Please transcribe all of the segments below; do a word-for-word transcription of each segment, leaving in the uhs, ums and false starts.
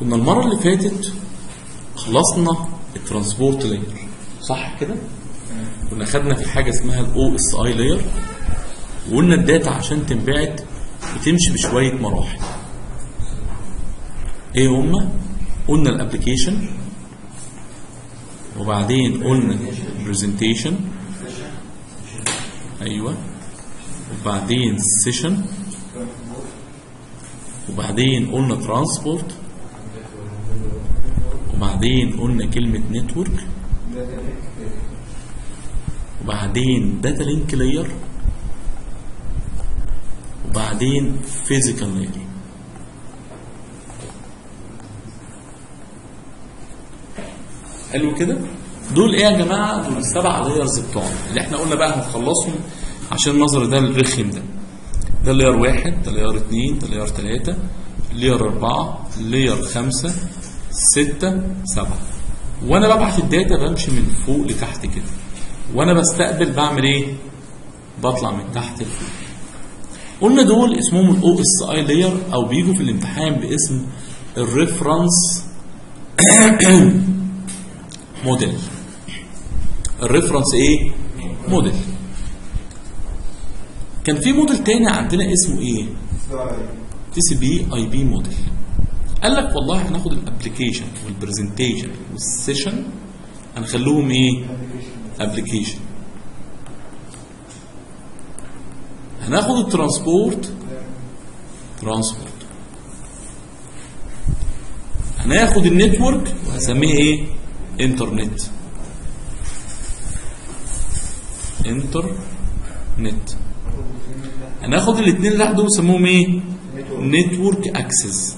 كنا المره اللي فاتت خلصنا الترانسبورت لاير صح كده؟ كنا خدنا في حاجه اسمها الاو اس اي لاير، وقلنا الداتا عشان تنبعت بتمشي بشويه مراحل. ايه هما؟ قلنا الابلكيشن، وبعدين قلنا البرزنتيشن، ايوه، وبعدين السيشن، وبعدين قلنا ترانسبورت، وبعدين قلنا كلمة نتورك، وبعدين داتا لينك لاير، وبعدين فيزيكال لاير. حلو كده؟ دول ايه يا جماعه؟ دول السبع لايرز بتوعنا اللي احنا قلنا بقى هنخلصهم عشان النظر ده الرخم ده. ده لاير واحد، ده لاير اتنين، ده لاير تلاته، لاير اربعه، لاير خمسه، سته، سبعه. وانا ببعت الداتا بمشي من فوق لتحت كده. وانا بستقبل بعمل ايه؟ بطلع من تحت لفوق. قلنا دول اسمهم الاو اس اي لاير، او بيجوا في الامتحان باسم الريفرنس موديل. الريفرنس ايه؟ موديل. كان في موديل تاني عندنا اسمه ايه؟ تي سي بي اي بي موديل. قال لك والله هناخد الابلكيشن والبرزنتيشن والسيشن هنخلوهم ايه؟ ابلكيشن. هناخد الترانسبورت ترانسبورت. هناخد النتورك وهسميه ايه؟ انترنت. انترنت. هناخد الاثنين اللي تحت دول نسموهم ايه؟ نتورك اكسس.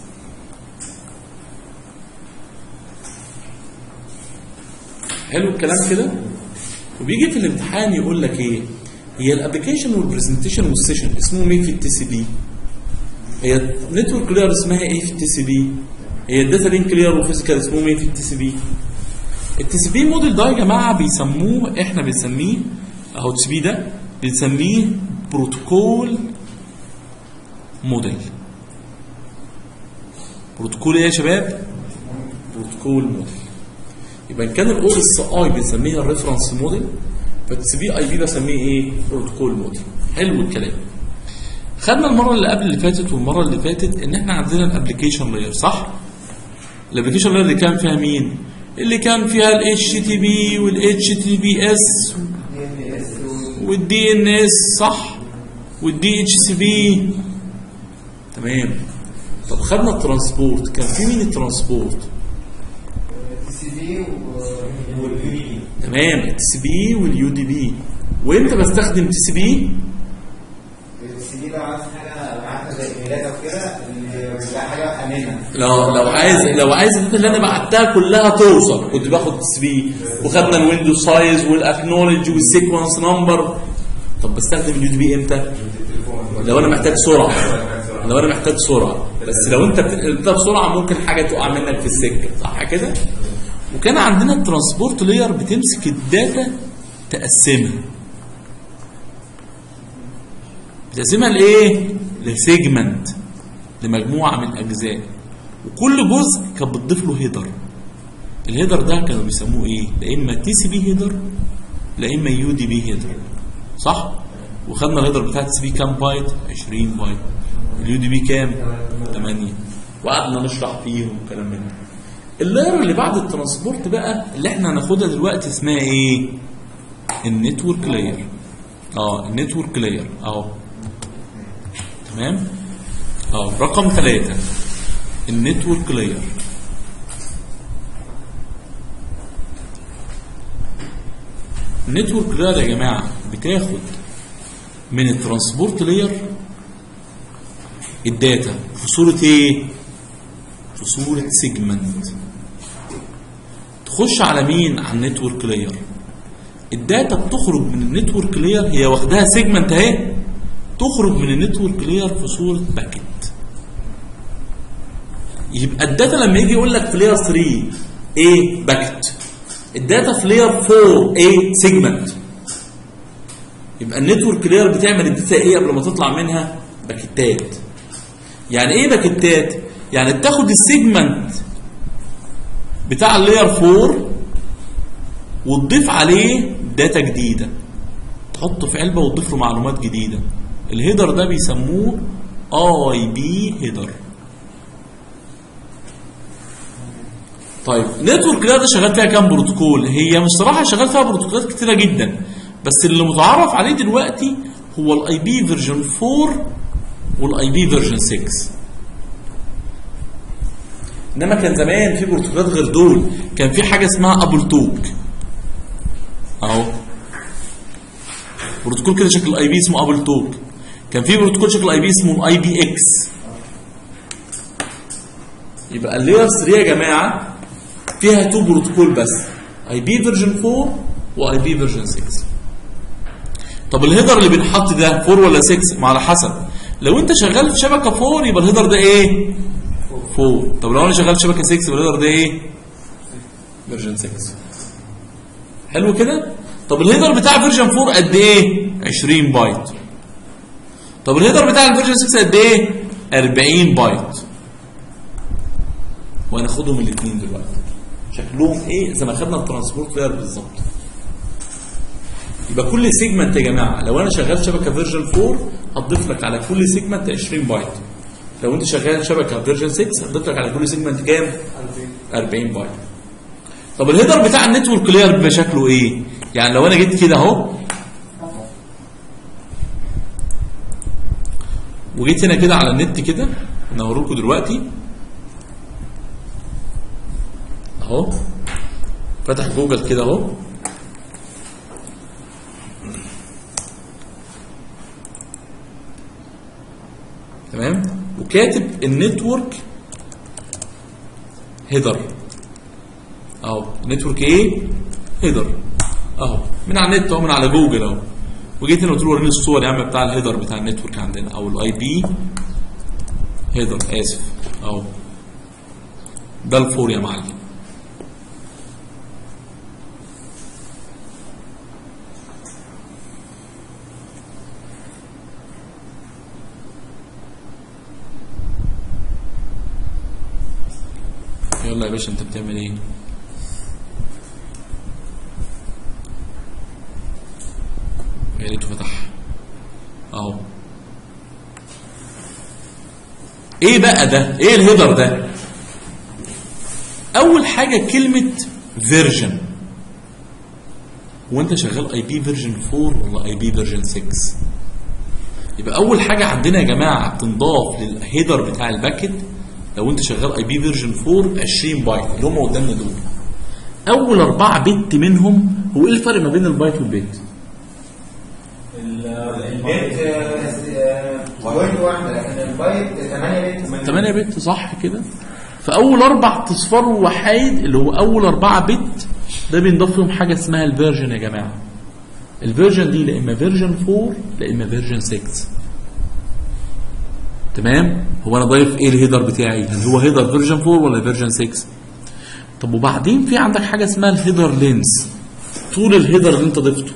حلو الكلام كده؟ وبيجي في الامتحان يقول لك ايه؟ هي الابلكيشن والبرزنتيشن والسيشن اسمهم ايه في التي سي بي؟ هي النتورك لاير اسمها ايه في التي سي بي؟ هي الداتا لينك لاير وفيزيكال اسمهم ايه في التي سي بي؟ التي سي بي موديل ده يا جماعه بيسموه، احنا بنسميه اهو التي سي بي ده بنسميه بروتوكول موديل. بروتوكول ايه يا شباب؟ بروتوكول موديل. يبقى ان كان الاو اس اي بنسميها الريفرنس موديل، فالتي سي بي اي بي بسميه ايه؟ بروتوكول موديل. حلو الكلام. خدنا المره اللي قبل اللي فاتت والمره اللي فاتت ان احنا عندنا الابلكيشن لاير صح؟ الابلكيشن لاير اللي كان فيها مين؟ اللي كان فيها ال اتش تي بي وال اتش تي بي اس والدي ان اس صح؟ والدي اتش سي بي. تمام. طب خدنا الترانسبورت، كان في مين الترانسبورت؟ التي سي بي واليو دي بي. تمام، التي سي بي واليو دي بي. وامتى بستخدم تي سي بي؟ التي سي بي لو عايز حاجه معاك زي ايميلات او كده، اللي حاجه امنه. لو لو عايز لو عايز الداتا اللي انا بعتها كلها توصل كنت باخد تي سي بي. وخدنا الويندوز سايز والاكنولج والسيكونس نمبر. طب بستخدم اليو دي بي امتى؟ لو انا محتاج سرعه. لو انا محتاج سرعه، بس لو انت بتنقل بسرعه ممكن حاجه تقع منك في السكه صح كده؟ وكان عندنا الترانسبورت لاير بتمسك الداتا تقسمها. بتقسمها لايه؟ لسيجمنت، لمجموعه من اجزاء، وكل جزء كان بتضيف له هيدر. الهيدر ده كانوا بيسموه ايه؟ لا اما تي سي بي هيدر لا اما يو دي بي هيدر صح؟ وخدنا الهيدر بتاع التي سي بي كام بايت؟ عشرين بايت. اليو دي بي كام؟ ثمانية. وقعدنا نشرح فيهم وكلام من ده. اللاير اللي بعد الترانسبورت بقى اللي احنا هناخدها دلوقتي اسمها ايه؟ النتورك لاير. اه النتورك لاير اهو. تمام؟ اه رقم ثلاثة النتورك لاير. النتورك لاير يا جماعه بتاخد من الترانسبورت لاير الداتا في صوره ايه؟ في صوره سيجمنت. تخش على مين؟ على النتورك لاير. الداتا بتخرج من النتورك لاير، هي واخداها سيجمنت اهي، تخرج من النتورك لاير في صوره باكيت. يبقى الداتا لما يجي يقول لك في لاير ثلاثة ايه؟ باكيت. الداتا في لاير أربعة ايه؟ سيجمنت. يبقى النتورك لاير بتعمل الداتا ايه قبل ما تطلع منها؟ باكيتات. يعني ايه باكيتات؟ يعني بتاخد السيجمنت بتاع اللاير أربعة وتضيف عليه داتا جديده، تحطه في علبه وتضيف له معلومات جديده. الهيدر ده بيسموه اي بي هيدر. طيب نتورك لاير ده شغال فيها كام بروتوكول؟ هي مش صراحه شغال فيها بروتوكولات كتيره جدا، بس اللي متعارف عليه دلوقتي هو الاي بي فيرجن أربعة والاي بي فيرجن ستة. انما كان زمان في بروتوكولات غير دول، كان في حاجه اسمها ابل توك اهو، بروتوكول كده شكل الاي بي اسمه ابل توك. كان في بروتوكول شكل الاي بي اسمه الاي بي اكس. يبقى اللاير تلاتة يا جماعه فيها تو بروتوكول بس، اي بي فيرجن أربعة واي بي فيرجن ستة. طب الهيدر اللي بينحط ده أربعة ولا ستة؟ ما على حسب. لو انت شغال في شبكه أربعة يبقى الهيدر ده ايه؟ أربعة. طب لو انا شغال في شبكه ستة يبقى الهيدر ده ايه؟ فيرجن ستة. حلو كده؟ طب الهيدر بتاع فيرجن أربعة قد ايه؟ عشرين بايت. طب الهيدر بتاع الفيرجن ستة قد ايه؟ أربعين بايت. وهناخدهم الاثنين دلوقتي. شكلهم ايه؟ زي ما خدنا الترانسبورت لاير بالظبط. يبقى كل سيجمنت يا جماعه لو انا شغال شبكه فيرجن أربعة هتضيف لك على كل سيجمنت عشرين بايت. لو انت شغال شبكه فيرجن ستة هتضيف لك على كل سيجمنت كام؟ أربعين بايت. طب الهيدر بتاع النتورك لاير بيبقى شكله ايه؟ يعني لو انا جيت كده اهو وجيت هنا كده على النت كده، انا هوريكم دلوقتي اهو، فتح جوجل كده اهو، تمام، وكاتب النتورك هيدر اهو، نتورك ايه؟ هيدر اهو، من على النت اهو، من على جوجل اهو، وجيت هنا قلت له وريني الصور يا عم بتاع الهيدر بتاع النتورك عندنا او الاي بي هيدر، اسف اهو، ده الفور يا معلم. يلا يا باشا انت بتعمل ايه؟ يا ريته فتح اهو. ايه بقى ده؟ ايه الهيدر ده؟ اول حاجه كلمه فيرجن. وانت شغال اي بي فيرجن أربعة ولا اي بي فيرجن ستة؟ يبقى اول حاجه عندنا يا جماعه بتنضاف للهيدر بتاع الباكت لو انت شغال اي بي فيرجن أربعة عشرين بايت اللي هم قدامنا دول. اول اربعه بت منهم، هو ايه الفرق ما بين البايت والبيت؟ البيت بوينت واحده لكن البايت ثمانية بت. ثمانية بت صح كده؟ فاول اربع اصفار وحايد اللي هو اول اربعه بت ده بينضاف لهم حاجه اسمها الفيرجن يا جماعه. الفيرجن دي لا اما فيرجن أربعة لا اما فيرجن ستة. تمام؟ هو انا ضايف ايه الهيدر بتاعي؟ هل هو هيدر فيرجن أربعة ولا فيرجن ستة؟ طب وبعدين في عندك حاجه اسمها الهيدر لينس، طول الهيدر اللي انت ضفته.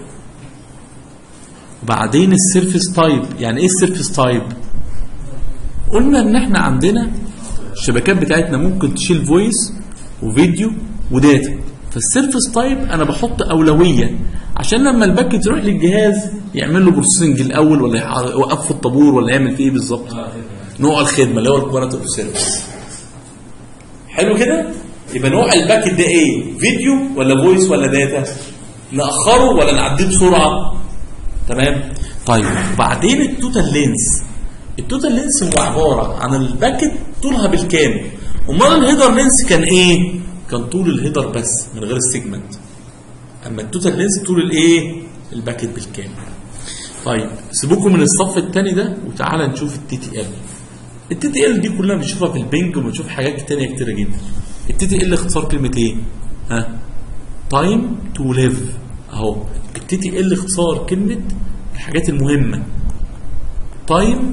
وبعدين السيرفيس تايب. يعني ايه السيرفيس تايب؟ قلنا ان احنا عندنا الشبكات بتاعتنا ممكن تشيل فويس وفيديو وداتا، فالسيرفيس تايب انا بحط اولويه عشان لما الباكت يروح للجهاز يعمل له بروسيسنج الاول ولا يوقف في الطابور ولا يعمل فيه ايه بالظبط؟ نوع الخدمه اللي هو الكواليتي اوف سيرفيس. حلو كده؟ يبقى نوع الباكت ده ايه؟ فيديو ولا فويس ولا داتا؟ ناخره ولا نعديه بسرعه؟ تمام؟ طيب وبعدين التوتال لينس. التوتال لينس هو عباره عن الباكت طولها بالكامل. امال الهيدر لينس كان ايه؟ كان طول الهيدر بس من غير السيجمنت. اما التوتال لينس طول الايه؟ الباكت بالكامل. طيب سيبوكم من الصف الثاني ده وتعالى نشوف التي تي ال. التي تي ال دي كلنا بنشوفها في البنج وبنشوف حاجات ثانيه كتيره جدا. التي تي ال اختصار كلمه ايه؟ ها؟ تايم تو ليف اهو. التي تي ال اختصار كلمه الحاجات المهمه. تايم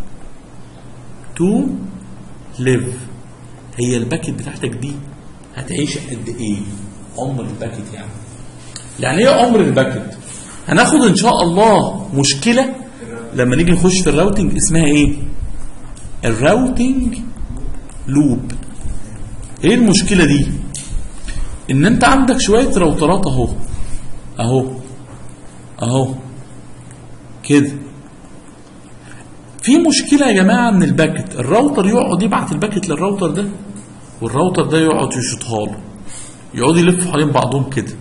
تو ليف. هي الباكت بتاعتك دي هتعيش قد ايه؟ عمر الباكت يعني. يعني ايه عمر الباكت؟ هناخد ان شاء الله مشكله لما نيجي نخش في الراوتنج اسمها ايه؟ الراوتنج لوب. ايه المشكله دي؟ ان انت عندك شويه راوترات اهو اهو اهو كده. في مشكله يا جماعه ان الباكت الراوتر يقعد يبعت الباكت للراوتر ده، والراوتر ده يقعد يشوطها له، يقعدوا يلفوا حوالين بعضهم كده.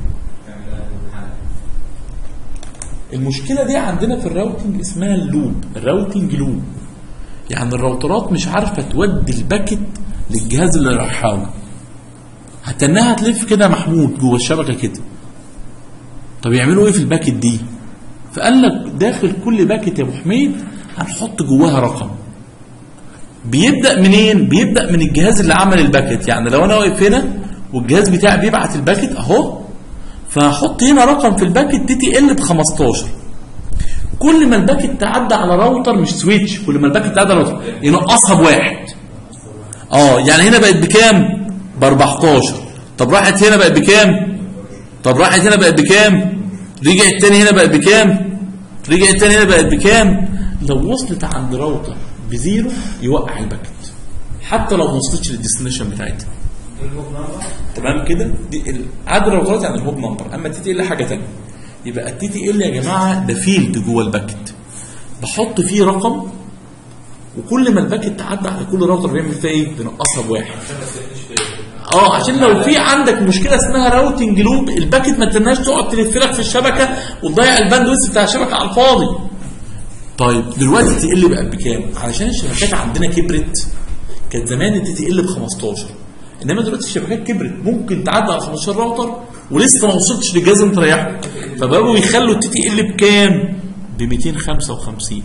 المشكله دي عندنا في الراوتنج اسمها اللوب، الراوتنج لوب. يعني الراوترات مش عارفه تودي الباكت للجهاز اللي رايحها له، هتنها تلف كده محمود جوه الشبكه كده. طب يعملوا ايه في الباكت دي؟ فقال لك داخل كل باكت يا ابو حميد هنحط جواها رقم. بيبدا منين؟ بيبدا من الجهاز اللي عمل الباكت. يعني لو انا واقف هنا والجهاز بتاعي بيبعت الباكت اهو، فهحط هنا رقم في الباكت تي تي ال ب خمستاشر. كل ما الباكت تعدى على راوتر مش سويتش، كل ما الباكت تعدى على راوتر ينقصها بواحد. اه يعني هنا بقت بكام؟ ب اربعتاشر. طب راحت هنا بقت بكام؟ طب راحت هنا بقت بكام؟ رجعت تاني هنا بقت بكام؟ رجعت تاني هنا بقت بكام؟ لو وصلت عند راوتر بزيرو يوقع الباكت حتى لو ما وصلتش للديستنيشن بتاعتها. تمام كده؟ دي عدد الراوترات يعني الهوب نمبر. اما التي تي ال حاجه ثانيه. يبقى التي تي ال يا جماعه ده فيلد جوه الباكت، بحط فيه رقم، وكل ما الباكت تعدى على كل راوتر بيعمل فيها ايه؟ بينقصها بواحد. اه عشان لو في عندك مشكله اسمها راوتنج لوب، الباكت ما تناش تقعد تلف لك في الشبكه وتضيع الباندويث بتاع الشبكه على الفاضي. طيب دلوقتي التي تي ال بقت بكام؟ علشان الشبكات عندنا كبرت. كانت زمان التي تي ال ب خمستاشر، انما دلوقتي الشبكات كبرت، ممكن تعدي على خمستاشر راوتر ولسه ما وصلتش للجهاز اللي انت رايحه، فبقوا يخلوا التي تي ال بكام؟ ب مئتين وخمسة وخمسين.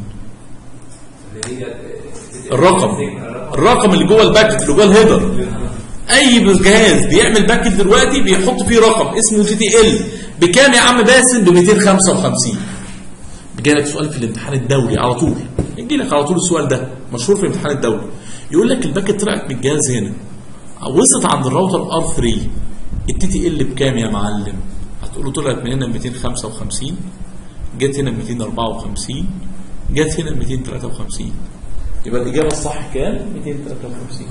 الرقم الرقم اللي جوه الباكت اللي جوه الهيدر. اي جهاز بيعمل باكت دلوقتي بيحط فيه رقم اسمه تي تي ال بكام يا عم باسم؟ ب مئتين وخمسة وخمسين. جالك سؤال في الامتحان الدولي على طول، يجي لك على طول السؤال ده مشهور في الامتحان الدولي، يقول لك الباكت طلعت من الجهاز هنا وصلت عند الراوتر ار ثلاثة، التي تي ال بكام يا معلم؟ هتقول له طلعت من هنا ب مئتين وخمسة وخمسين، جت هنا ب مئتين واربعة وخمسين، جت هنا ب مئتين وثلاثة وخمسين. يبقى الاجابه الصح كام؟ مئتين وثلاثة وخمسين.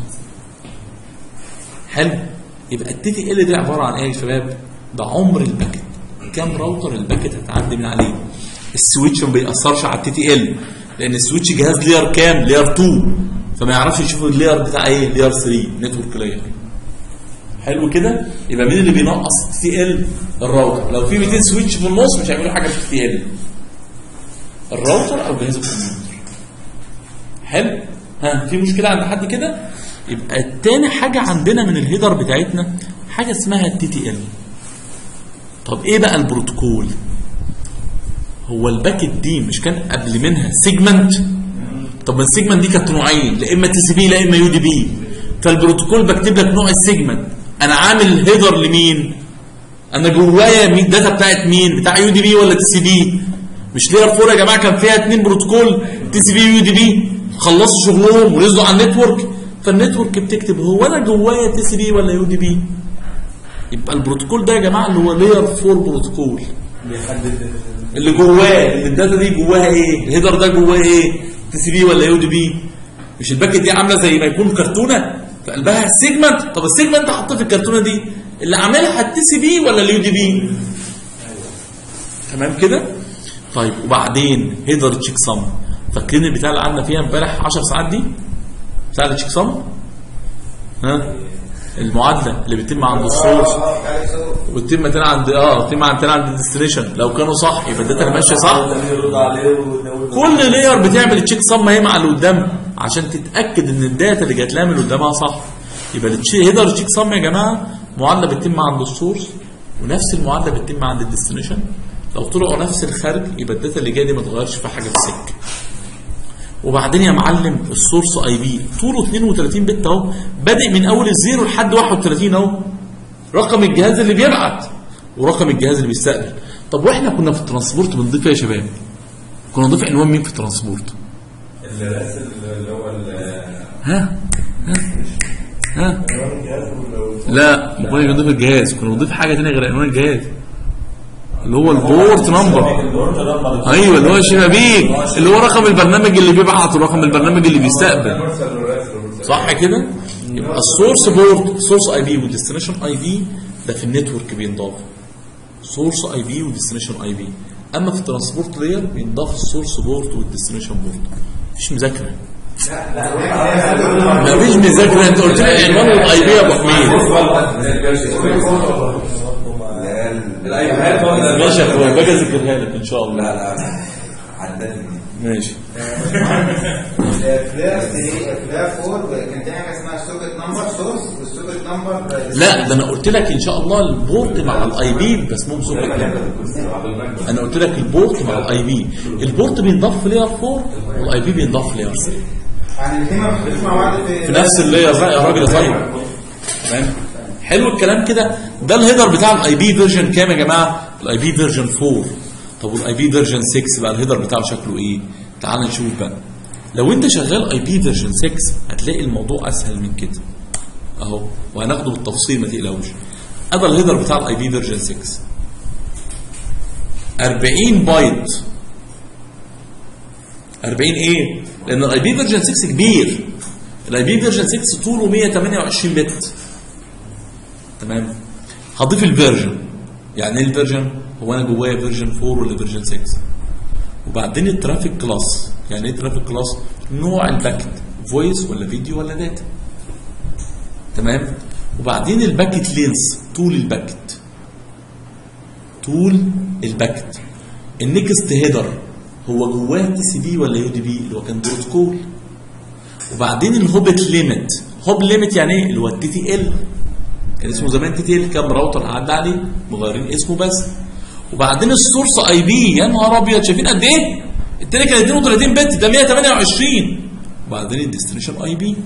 حلو. يبقى التي تي ال دي عباره عن ايه يا شباب؟ ده عمر الباكت، كام راوتر الباكت هتعدي من عليه. السويتش ما بيأثرش على التي تي ال، لان السويتش جهاز لير كام؟ لير اتنين، فما يعرفش يشوف اللير بتاع ايه؟ لير ثلاثة، نتورك لاير. حلو كده؟ يبقى مين اللي بينقص التي تي ال؟ الراوتر. لو في مئتين سويتش في النص مش هيعملوا حاجه في التي تي ال، الراوتر او جهاز الكمبيوتر. حلو؟ ها في مشكله عند حد كده؟ يبقى التاني حاجه عندنا من الهيدر بتاعتنا حاجه اسمها التي تي ال. طب ايه بقى البروتوكول؟ هو الباكت دي مش كان قبل منها سيجمنت؟ طب السيجمنت دي كانت نوعين، لا اما تي سي بي لا اما يو دي بي. فالبروتوكول بكتب لك نوع السيجمنت، انا عامل هيدر لمين؟ انا جوايا الداتا بتاعت مين؟ بتاع يو دي بي ولا تي سي بي؟ مش لير اربعة يا جماعه كان فيها اثنين بروتوكول تي سي بي ويو دي بي، خلصوا شغلهم ونزلوا على النتورك، فالنتورك بتكتب هو انا جوايا تي سي بي ولا يو دي بي؟ يبقى البروتوكول ده يا جماعه اللي هو لير اربعة بروتوكول بيحدد اللي جواه، اللي الداتا دي جواها ايه؟ الهيدر ده جواه ايه؟ تي سي بي ولا يو دي بي؟ مش الباكت دي عامله زي ما يكون كرتونه في قلبها السيجمنت. طب السيجمنت حطيت في الكرتونه دي اللي عاملها التي سي بي ولا اليو دي بي؟ تمام كده؟ طيب وبعدين هيدر تشيك سم، فاكرين البتاع اللي قعدنا فيها امبارح عشر ساعات دي؟ بتاع التشيك سم؟ ها؟ المعادله اللي بتتم عند السورس وتتم تاني عند اه تتم عند تاني عند الديستنيشن، لو كانوا صح يبقى الداتا ماشيه صح. كل لاير بتعمل تشيك سم هي مع اللي قدام عشان تتاكد ان الداتا اللي جات لها من اللي قدامها صح. يبقى الهيدر تشيك سم يا جماعه معادله بتتم عند السورس ونفس المعادله بتتم عند الديستنيشن، لو طلعوا نفس الخارج يبقى الداتا اللي جايه دي ما اتغيرش في حاجه في السكه. وبعدين يا معلم السورس اي بي طوله اثنين وثلاثين بت اهو، بادئ من اول الزيرو لحد واحد وثلاثين اهو، رقم الجهاز اللي بيبعت ورقم الجهاز اللي بيستقبل. طب واحنا كنا في الترانسبورت بنضيف ايه يا شباب؟ كنا نضيف عنوان مين في الترانسبورت؟ اللي هو ها ها ها لا ما كناش بنضيف الجهاز، كنا بنضيف حاجه ثانيه غير عنوان الجهاز اللي هو البورت نمبر. ايوه اللي هو الشبابيك، اللي هو رقم البرنامج اللي بيبعت ورقم البرنامج اللي بيستقبل، صح كده؟ يبقى السورس بورت، السورس اي بي والديستنيشن اي بي ده في النتورك بينضاف سورس اي بي وديستنيشن اي بي. اما في الترانسبورت لاير بينضاف السورس بورت والديستنيشن بورت. مفيش مذاكره. لا مفيش مذاكره. انت قلت لي عنوان الاي بي يا ابو حميد. ماشي يا اخويا باجي اذاكرها لك ان شاء الله. لا لا عدتني ماشي. فلير أربعة كان في حاجه اسمها سوكت نمبر سورس والسوكت نمبر. لا ده انا قلت لك ان شاء الله البورت مع الاي بي بس اسمهم سوكت نمبر. انا قلت لك البورت مع الاي بي. البورت بينضاف في لاير أربعة والاي بي بينضاف في لاير ثلاثة. يعني الاثنين ما بيخلوش مع بعض في في نفس اللاير بقى يا راجل. طيب تمام حلو الكلام كده. ده الهيدر بتاع الاي بي فيرجن كام يا جماعه؟ الاي بي فيرجن أربعة. طب والاي بي فيرجن ستة بقى الهيدر بتاعه شكله ايه؟ تعال نشوف بقى. لو انت شغال اي بي فيرجن ستة هتلاقي الموضوع اسهل من كده اهو، وهناخده بالتفصيل ما تقلقوش. ادي الهيدر بتاع الاي بي فيرجن ستة أربعين بايت. أربعين ايه؟ لان الاي بي فيرجن ستة كبير. الاي بي فيرجن ستة طوله مية وتمانية وعشرين بت. تمام. هضيف الفيرجن. يعني ايه الفيرجن؟ هو انا جوايا فيرجن أربعة ولا فيرجن ستة؟ وبعدين الترافيك كلاس. يعني ايه ترافيك كلاس؟ نوع الباكت فويس ولا فيديو ولا داتا. تمام. وبعدين الباكت لينس طول الباكت. طول الباكت. النكست هيدر هو جواه تي سي بي ولا يو دي بي اللي هو كان بروتوكول. وبعدين الهوبت ليميت. هوب ليميت يعني ايه؟ اللي هو التي تي ال. كان اسمه زمان تي تي ال، كام راوتر عدى عليه مغيرين اسمه بس. وبعدين السورس اي بي. يا نهار ابيض شايفين قد ايه؟ التاني كان اتنين وتلاتين بت ده مية وتمانية وعشرين. وبعدين الديستنيشن اي بي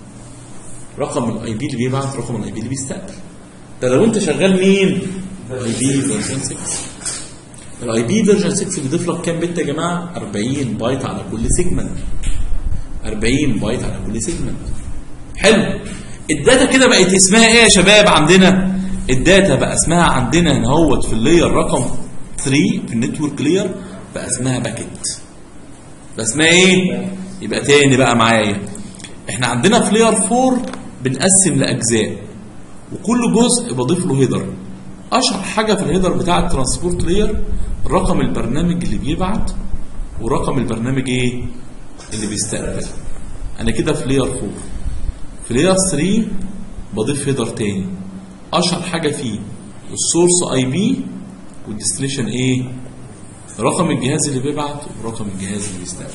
رقم الاي بي اللي بيبعت رقم الاي بي اللي بيستقبل. ده لو انت شغال مين؟ اي بي فيرجن ستة. الاي بي فيرجن ستة بيضيف لك كام بت يا جماعه؟ أربعين بايت على كل سيجمنت. أربعين بايت على كل سيجمنت. حلو. الداتا كده بقت اسمها ايه يا شباب عندنا؟ الداتا بقى اسمها عندنا هنا اهوت في اللاير رقم ثلاثة في النتورك لاير بقى اسمها باكيت. بقى اسمها ايه؟ يبقى تاني بقى معايا. احنا عندنا في لاير أربعة بنقسم لاجزاء وكل جزء بضيف له هيدر. اشهر حاجه في الهيدر بتاع الترانسبورت لاير رقم البرنامج اللي بيبعت ورقم البرنامج ايه؟ اللي بيستقبل. انا كده في لاير أربعة. في لاير ثلاثة بضيف هيدر تاني. اشهر حاجه فيه السورس اي بي والديستنيشن ايه؟ رقم الجهاز اللي بيبعت ورقم الجهاز اللي بيستقبل.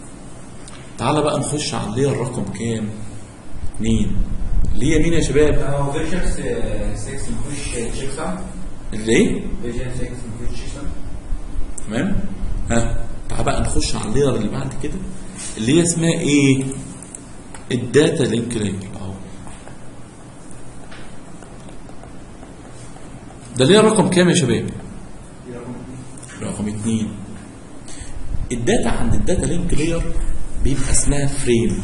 تعال بقى نخش على اللاير رقم كام؟ اتنين اللي هي مين يا شباب؟ هو فيرجن ستة مفيش تشيك صح؟ اللي ايه؟ فيرجن ستة مفيش تشيك صح؟ تمام؟ ها تعال بقى نخش على اللاير اللي بعد كده اللي هي اسمها ايه؟ الداتا لينك لاير اهو. ده ليه رقم كام يا شباب؟ رقم اتنين. الداتا عند الداتا لينك لاير بيبقى اسمها فريم.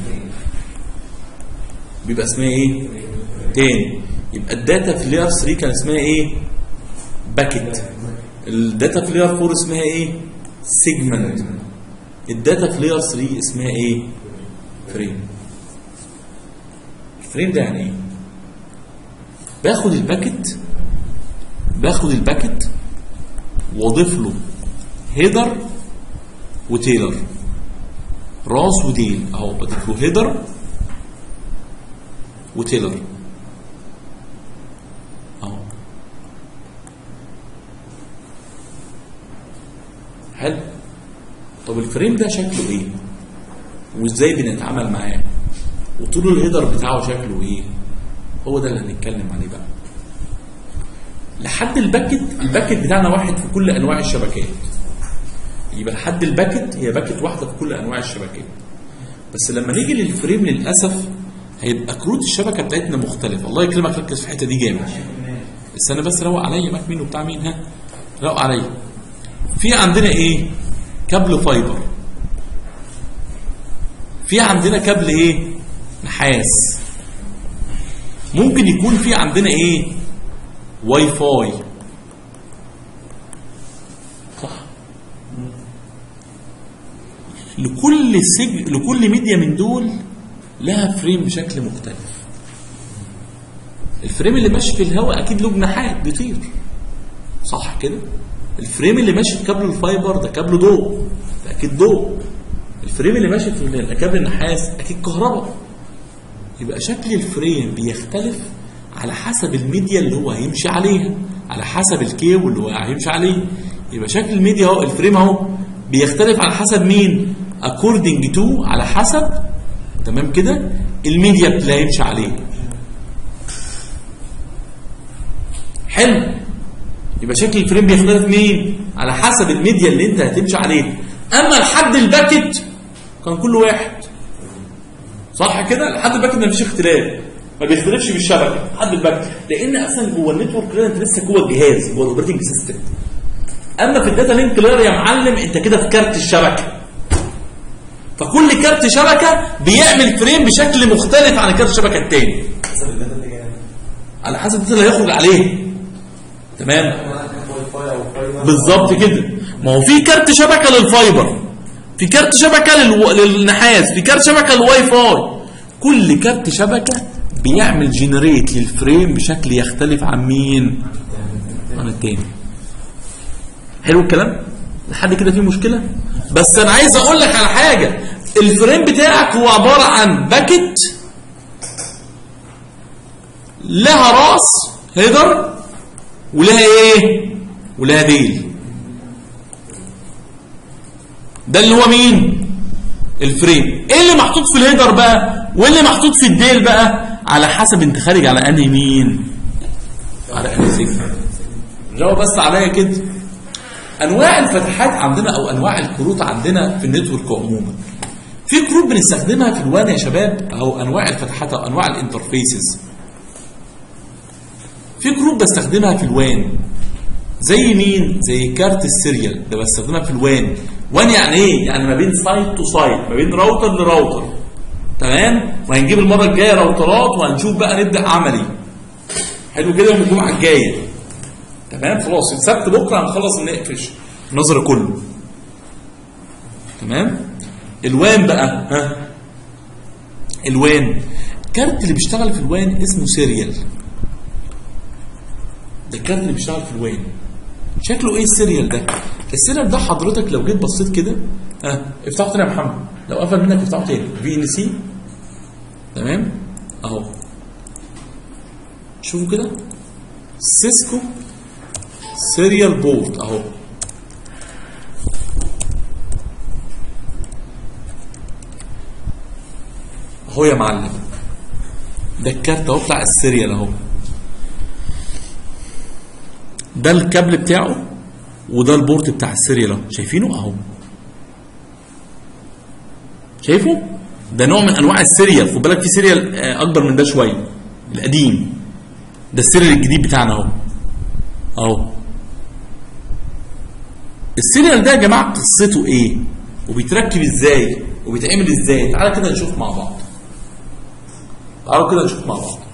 بيبقى اسمها ايه؟ تاني. يبقى الداتا في لاير ثلاثة كان اسمها ايه؟ باكيت. الداتا في لاير أربعة اسمها ايه؟ سيجمنت. الداتا في لاير ثلاثة اسمها ايه؟ فريم. الفريم ده يعني ايه؟ باخد الباكيت باخد الباكيت واضيف له هيدر وتيلر راس وديل اهو. بضيف له هيدر وتيلر اهو. حلو. طب الفريم ده شكله ايه وازاي بنتعامل معاه وطول الهيدر بتاعه شكله ايه؟ هو ده اللي هنتكلم عليه بقى. لحد الباكت. الباكت بتاعنا واحد في كل انواع الشبكات. يبقى لحد الباكت هي باكت واحده في كل انواع الشبكات. بس لما نيجي للفريم للاسف هيبقى كروت الشبكه بتاعتنا مختلفه. الله يكرمك ركز في الحته دي جامد. استنى بس روق عليا. معاك مين وبتاع مين؟ ها روق عليا. في عندنا ايه؟ كابل فايبر. في عندنا كابل ايه؟ نحاس. ممكن يكون في عندنا ايه؟ واي فاي. صح. لكل سج... لكل ميديا من دول لها فريم بشكل مختلف. الفريم اللي ماشي في الهواء اكيد له جناحات بيطير، صح كده؟ الفريم اللي ماشي في كابل الفايبر ده كابل ضوء، ده اكيد ضوء. الفريم اللي ماشي في كابل النحاس اكيد كهرباء. يبقى شكل الفريم بيختلف على حسب الميديا اللي هو هيمشي عليها، على حسب الكيبل اللي هو هيمشي عليه. يبقى شكل الميديا اهو، الفريم اهو بيختلف على حسب مين؟ according to، على حسب، تمام كده، الميديا اللي هيمشي عليه. حلو. يبقى شكل الفريم بيختلف مين؟ على حسب الميديا اللي انت هتمشي عليه. اما لحد الباكت كان كل واحد، صح كده؟ لحد الباكت ما فيش اختلاف، ما بيختلفش بالشبكه لحد الباكت، لان اصلا جوه النتورك كده انت لسه جوه الجهاز، جوه الاوبريتنج سيستم. اما في الداتا لينك لاير يا معلم انت كده في كارت الشبكه، فكل كارت شبكه بيعمل فريم بشكل مختلف عن كارت الشبكه الثاني على حسب الداتا اللي هيخرج عليه. تمام بالظبط كده. ما هو في كارت شبكه للفايبر، في كارت شبكه للو... للنحاس، في كارت شبكه للواي فاي. كل كارت شبكه بيعمل جنريت للفريم بشكل يختلف عن مين؟ عن التاني. حلو الكلام؟ لحد كده في مشكله؟ بس انا عايز اقول لك على حاجه، الفريم بتاعك هو عباره عن باكت لها راس هيدر ولها ايه؟ ولها ديل. ده اللي هو مين؟ الفريم. ايه اللي محطوط في الهيدر بقى وايه اللي محطوط في الديل بقى؟ على حسب انت خارج على انهي مين؟ على انهي سيجنال. جاوب بس عليا كده. انواع الفتحات عندنا او انواع الكروت عندنا في النتورك عموما. في كروت بنستخدمها في الوان يا شباب، او انواع الفتحات او انواع الانترفيسز. في كروت بستخدمها في الوان زي مين؟ زي كارت السيريال ده بستخدمها في الوان. وان يعني ايه؟ يعني ما بين سايت تو سايت، ما بين راوتر لراوتر. تمام؟ وهنجيب المره الجايه راوترات وهنشوف بقى نبدا عملي. حلو كده يوم الجمعه الجايه. تمام؟ خلاص السبت بكره هنخلص نقفش النظر كله. تمام؟ الوان بقى، ها؟ الوان كارت اللي بيشتغل في الوان اسمه سيريال. ده الكارت اللي بيشتغل في الوان. شكله ايه السيريال ده؟ السيريال ده حضرتك لو جيت بصيت كده، ها افتحه تاني يا محمد، لو قفل منك افتحه تاني. في ان سي. تمام؟ اهو. شوفوا كده. سيسكو سيريال بورت اهو. اهو يا معلم. ده الكارت اهو بتاع السيريال اهو. ده الكابل بتاعه وده البورت بتاع السيريال اهو. شايفينه اهو؟ شايفه؟ ده نوع من انواع السيريال. خد بالك في سيريال اكبر من ده شويه، القديم. ده السيريال الجديد بتاعنا اهو. اهو. السيريال ده يا جماعه قصته ايه؟ وبيتركب ازاي؟ وبيتعمل ازاي؟ تعالى كده نشوف مع بعض. تعالوا كده نشوف مع بعض.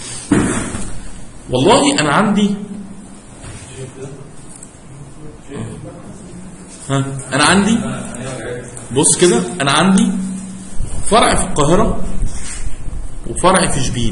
والله انا عندي ها انا عندي بص كده، انا عندي فرع في القاهره وفرع في شبين،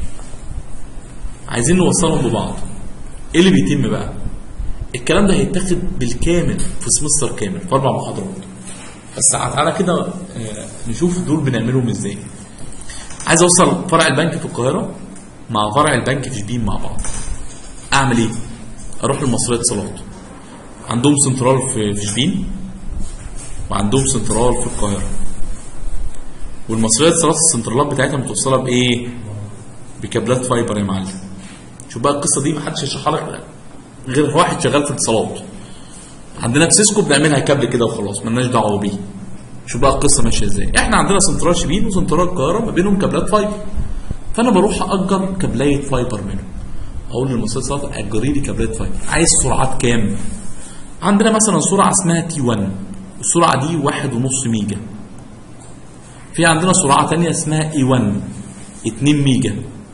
عايزين نوصلهم ببعض. ايه اللي بيتم بقى؟ الكلام ده هيتاخد بالكامل في سمستر كامل في اربع محاضرات. بس تعالى كده نشوف دول بنعملهم ازاي. عايز اوصل فرع البنك في القاهره مع فرع البنك في شبين مع بعض. اعمل ايه؟ اروح للمصريه اتصالات، عندهم سنترال في شبين وعندهم سنترال في القاهره. والمصريه اتصالات السنترالات بتاعتها متوصله بايه؟ بكابلات فايبر يا معلم. شوف بقى القصه دي محدش هيشرحها لك غير واحد شغال في اتصالات. عندنا في سيسكو بنعملها كابل كده وخلاص، مالناش دعوه بيه. شوف بقى القصه ماشيه ازاي. احنا عندنا سنترال شبين وسنترال القاهره ما بينهم كابلات فايبر. فانا بروح اجر كابلايه فايبر منهم. اقول للمصريه اتصالات اجري لي كابلات فايبر. عايز سرعات كام؟ عندنا مثلا سرعه اسمها تي واحد، السرعه دي واحد ونص ميجا. في عندنا سرعه ثانيه اسمها اي واحد اتنين ميجا.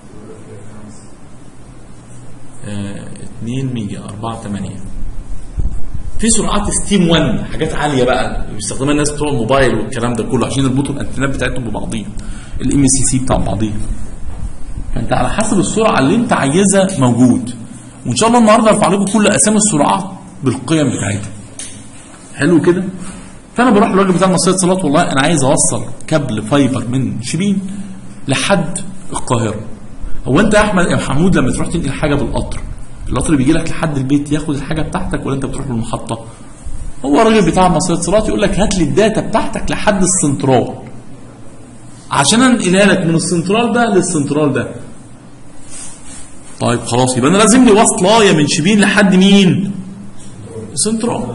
اه اتنين ميجا اربعة تمانية. في سرعات ستيم واحد حاجات عاليه بقى بيستخدمها الناس بتوع الموبايل والكلام ده كله عشان يربطوا الانترنت بتاعتهم ببعضيها، الام سي سي بتاع بعضيها. فانت على حسب السرعه اللي انت عايزها موجود. وان شاء الله النهارده ارفع لكم كل اسامي السرعات بالقيم بتاعتها. حلو كده؟ فانا بروح للراجل بتاع مصرية اتصالات، والله انا عايز اوصل كابل فايبر من شبين لحد القاهره. هو انت يا احمد يا محمود لما تروح تنقل حاجه بالقطر، القطر بيجي لك لحد البيت ياخد الحاجه بتاعتك ولا انت بتروح للمحطه؟ هو الراجل بتاع مصرية اتصالات يقول لك هات لي الداتا بتاعتك لحد السنترال عشان انقلها لك من السنترال ده للسنترال ده. طيب خلاص، يبقى انا لازم لي وصلايه من شبين لحد مين؟ السنترال.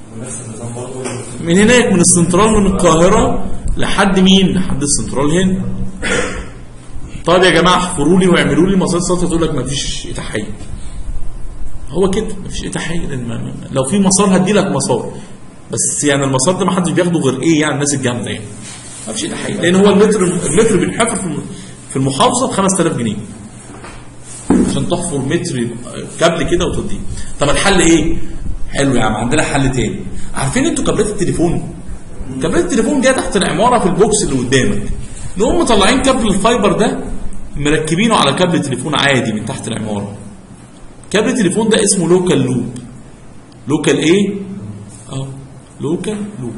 من هناك من السنترال من القاهره لحد مين؟ لحد السنترال هنا. طيب يا جماعه احفروا لي واعملوا لي مصادر صوت، تقول لك مفيش اتاحيه. هو كده مفيش اتاحيه، لان لو في مسار هدي لك مسار، بس يعني المسار ده ما حدش بياخده غير ايه يعني الناس الجامده يعني. مفيش اتاحيه، لان هو المتر المتر بينحفر في المحافظه ب خمسة آلاف جنيه عشان تحفر متر كابل كده وتوديه. طب الحل ايه؟ حلو يا عم، عندنا حل تاني. عارفين انتوا كابلات التليفون؟ كابلات التليفون جايه تحت العماره في البوكس اللي قدامك. نقوم مطلعين كابل الفايبر ده مركبينه على كابل تليفون عادي من تحت العماره. كابل التليفون ده اسمه لوكال لوب. لوكال ايه؟ اه لوكال لوب.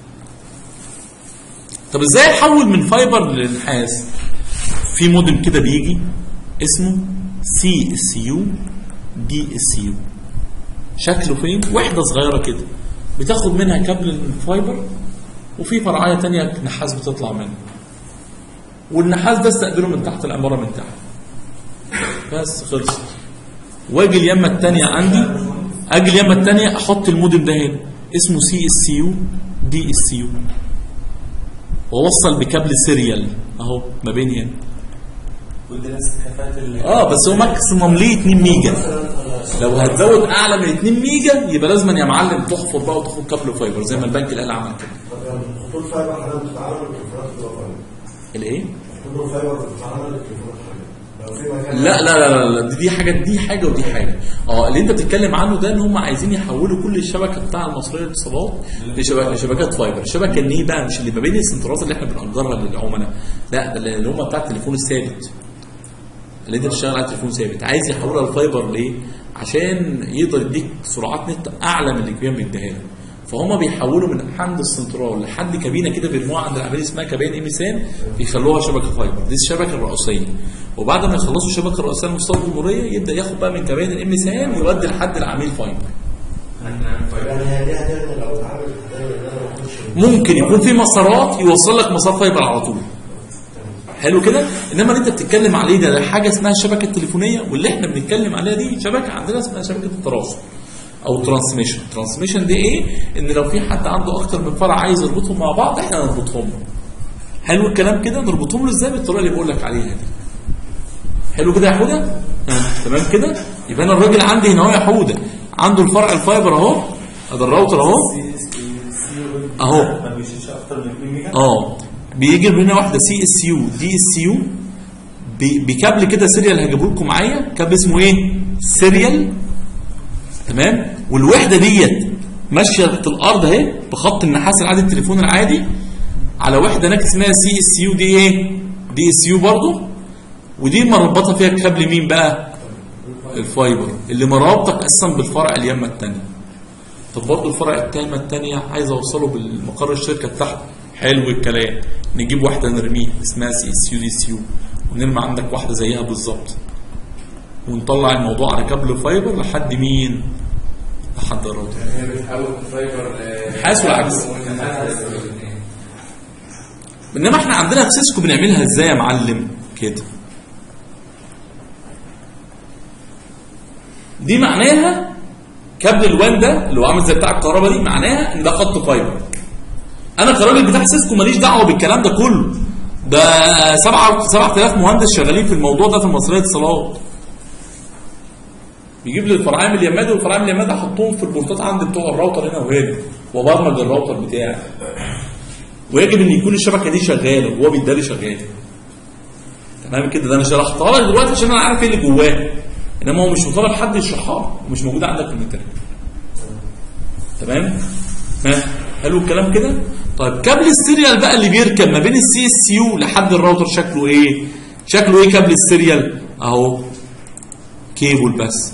طب ازاي احول من فايبر للنحاس؟ في مودم كده بيجي اسمه سي اس يو دي اس يو. شكله فين؟ وحده صغيره كده بتاخد منها كابل الفايبر، وفي فرعيه ثانيه نحاس بتطلع منه، والنحاس ده استقبله من تحت العماره من تحت. بس خلصت. واجي اليمه الثانيه عندي، اجي اليمه الثانيه احط المودم ده هنا اسمه سي اس يو دي اس يو، واوصل بكابل سيريال اهو ما بين هنا. ودي نفس كفاءة ال اه بس هو ماكسيموم ليه اتنين ميجا. لو هتزود اعلى من اتنين ميجا يبقى لازم يا معلم تحفر بقى وتاخد كابل فايبر زي ما البنك الاهلي عمل كده. خطوط فايبر حضرتك بتتعامل بالتليفونات الوطنيه. الايه؟ خطوط فايبر بتتعامل بالتليفونات الوطنيه. لو في مكان لا لا لا لا دي حاجه دي حاجه ودي حاجه. اه اللي انت بتتكلم عنه ده ان هم عايزين يحولوا كل الشبكه بتاع المصريه للاتصالات لشبكه لشبكات فايبر. الشبكه اللي ايه بقى؟ مش اللي ما بين السنترات اللي احنا بنأجرها للعملاء، لا ده اللي هم بتاع التليفون الثابت اللي انت بتشتغل على التليفون ثابت. عايز يحولها لفايبر ليه؟ عشان يقدر يديك سرعات نت اعلى من اللي كان بيديها لك. فهم بيحولوا من عند السنترال لحد كابينه كده بيرموها عند العميل اسمها كابين امسان، بيخلوها شبكه فايبر. دي الشبكه الرئيسيه. وبعد ما يخلصوا الشبكه الرئيسيه لمستوى الجمهوريه يبدا ياخد بقى من كابين الامسان يودي لحد العميل فايبر. يعني هي دي هتعمل لو اتعملت هتعمل ان انا ما اخش. ممكن يكون في مسارات يوصل لك مسار فايبر على طول. حلو كده. انما اللي انت بتتكلم عليه ده, ده حاجه اسمها الشبكه التليفونيه، واللي احنا بنتكلم عليها دي شبكه عندنا اسمها شبكه التواصل او ترانسميشن. ترانسميشن دي ايه؟ ان لو في حد عنده اكتر من فرع عايز يربطهم مع بعض احنا نربطهم. حلو الكلام كده. نربطهم له ازاي؟ بالطريقه اللي بقول لك عليها دي. حلو كده يا حوده؟ آه. تمام كده. يبقى انا الراجل عندي هنا اهو يا حوده عنده الفرع الفايبر اهو، ادي الراوتر اهو اهو ما بيشيلش اكتر من اتنين ميجا. اه بيجي هنا واحده سي اس يو دي اس يو بكابل كده سيريال هجيبه لكم معايا. كابل اسمه ايه؟ سيريال. تمام. والوحده ديت ماشيه في الارض اهي بخط النحاس العادي التليفون العادي على وحده هناك اسمها سي اس يو دي ايه؟ دي اس يو برضه. ودي مربطه فيها كابل مين بقى؟ الفايبر اللي مرابطك اساسا بالفرع اليمه الثانيه. طب برضه الفرع اليمه الثانيه عايز اوصله بالمقر الشركه بتاعته. حلو الكلام. نجيب واحده نرميها اسمها سي اس يو دي اس يو، ونرمي عندك واحده زيها بالظبط، ونطلع الموضوع على كابل فايبر لحد مين؟ لحد الراوتر. هي بتحول الفايبر نحاس والعكس. انما احنا عندنا في سيسكو بنعملها ازاي يا معلم؟ كده. دي معناها كابل الوان ده اللي هو عامل زي بتاع الكهرباء دي، معناها ان ده خط فايبر. انا كراجل بتاع سيسكو ماليش دعوه بالكلام ده كله. ده سبعة آلاف مهندس شغالين في الموضوع ده في المصريه اتصالات. بيجيب لي الفرعين من اليمادي والفرعين من اليمادي احطهم في البورتات عند بتوع الراوتر هنا وهنا، وبرمج الراوتر بتاعي. ويجب ان يكون الشبكه دي شغاله وهو بيداري شغال. تمام كده. ده انا شرحتها لك دلوقتي عشان انا عارف ايه اللي جواه، انما هو مش مطالب حد يشرحها ومش موجود عندك في الانترنت. تمام؟ حلو الكلام كده؟ طيب كابل السيريال بقى اللي بيركب ما بين السي اس يو لحد الراوتر شكله ايه؟ شكله ايه كابل السيريال اهو؟ كيبل بس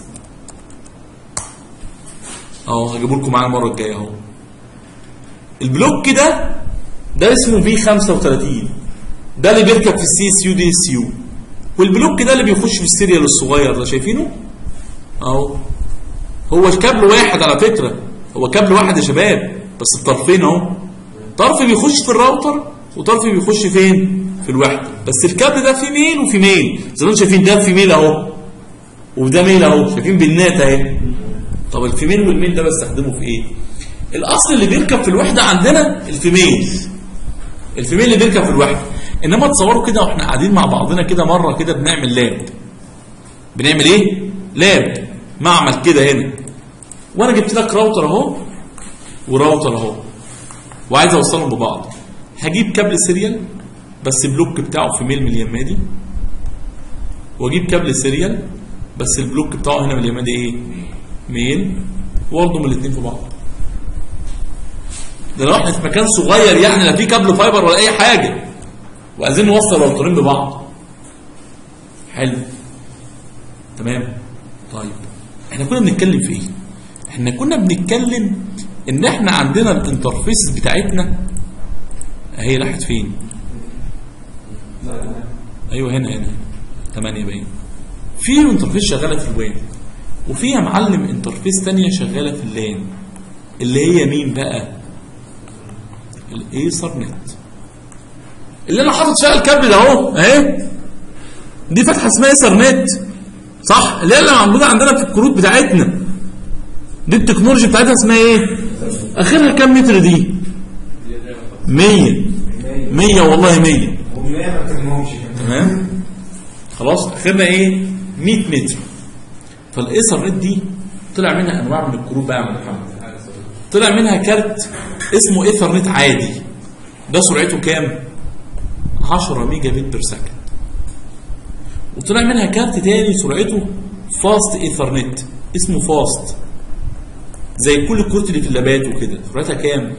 اهو، هجيبه لكم معانا المره الجايه اهو. البلوك ده ده اسمه بي خمسة وتلاتين، ده اللي بيركب في السي اس يو دي اس يو، والبلوك ده اللي بيخش في السيريال الصغير ده، شايفينه اهو. هو كابل واحد على فكره، هو كابل واحد يا شباب، بس الطرفين اهو، طرف بيخش في الراوتر وطرف بيخش فين؟ في الوحده. بس الكابل ده فيه ميل وفي ميل، زي ما انتم شايفين ده في ميل اهو وده ميل اهو، شايفين بالنات اهي. طب الفيميل والميل ده بستخدمه في ايه؟ الاصل اللي بيركب في الوحده عندنا الفيميل، الفيميل اللي بيركب في الوحده. انما تصوروا كده واحنا قاعدين مع بعضنا كده مره كده بنعمل لاب، بنعمل ايه؟ لاب، معمل كده هنا، وانا جبت لك راوتر اهو وراوتر اهو وعايز اوصلهم ببعض. هجيب كابل سيريال بس البلوك بتاعه في ميل من اليمه دي، واجيب كابل سيريال بس البلوك بتاعه هنا من اليمه دي ايه؟ ميل، وارضم الاثنين في بعض. ده لو احنا في مكان صغير يعني لا في كابل فايبر ولا اي حاجه وعايزين نوصل راوترين ببعض. حلو تمام. طيب احنا كنا بنتكلم في ايه؟ احنا كنا بنتكلم ان احنا عندنا الانترفيس بتاعتنا اهي راحت فين؟ ايوه هنا هنا تمانية باين. في انترفيس شغاله في الوان، وفيها معلم انترفيس ثانيه شغاله في اللان، اللي هي مين بقى؟ الايثرنت، اللي انا حاطط فيها الكابل ده اهو اهي. دي فتحه اسمها ايثرنت صح؟ اللي هي اللي موجوده عندنا في الكروت بتاعتنا. دي التكنولوجي بتاعتها اسمها ايه؟ اخرها كام متر دي؟ مية. مية والله مية. تمام؟ خلاص اخرنا ايه؟ مية متر. فالايثرنت دي طلع منها انواع من الكروت بقى يا محمد. طلع منها كارت اسمه ايثرنت عادي، ده سرعته كام؟ عشرة ميجا بت بير سكند. وطلع منها كارت تاني سرعته فاست ايثرنت اسمه فاست، زي كل الكروت اللي في اللابات وكده، سرعتها كام؟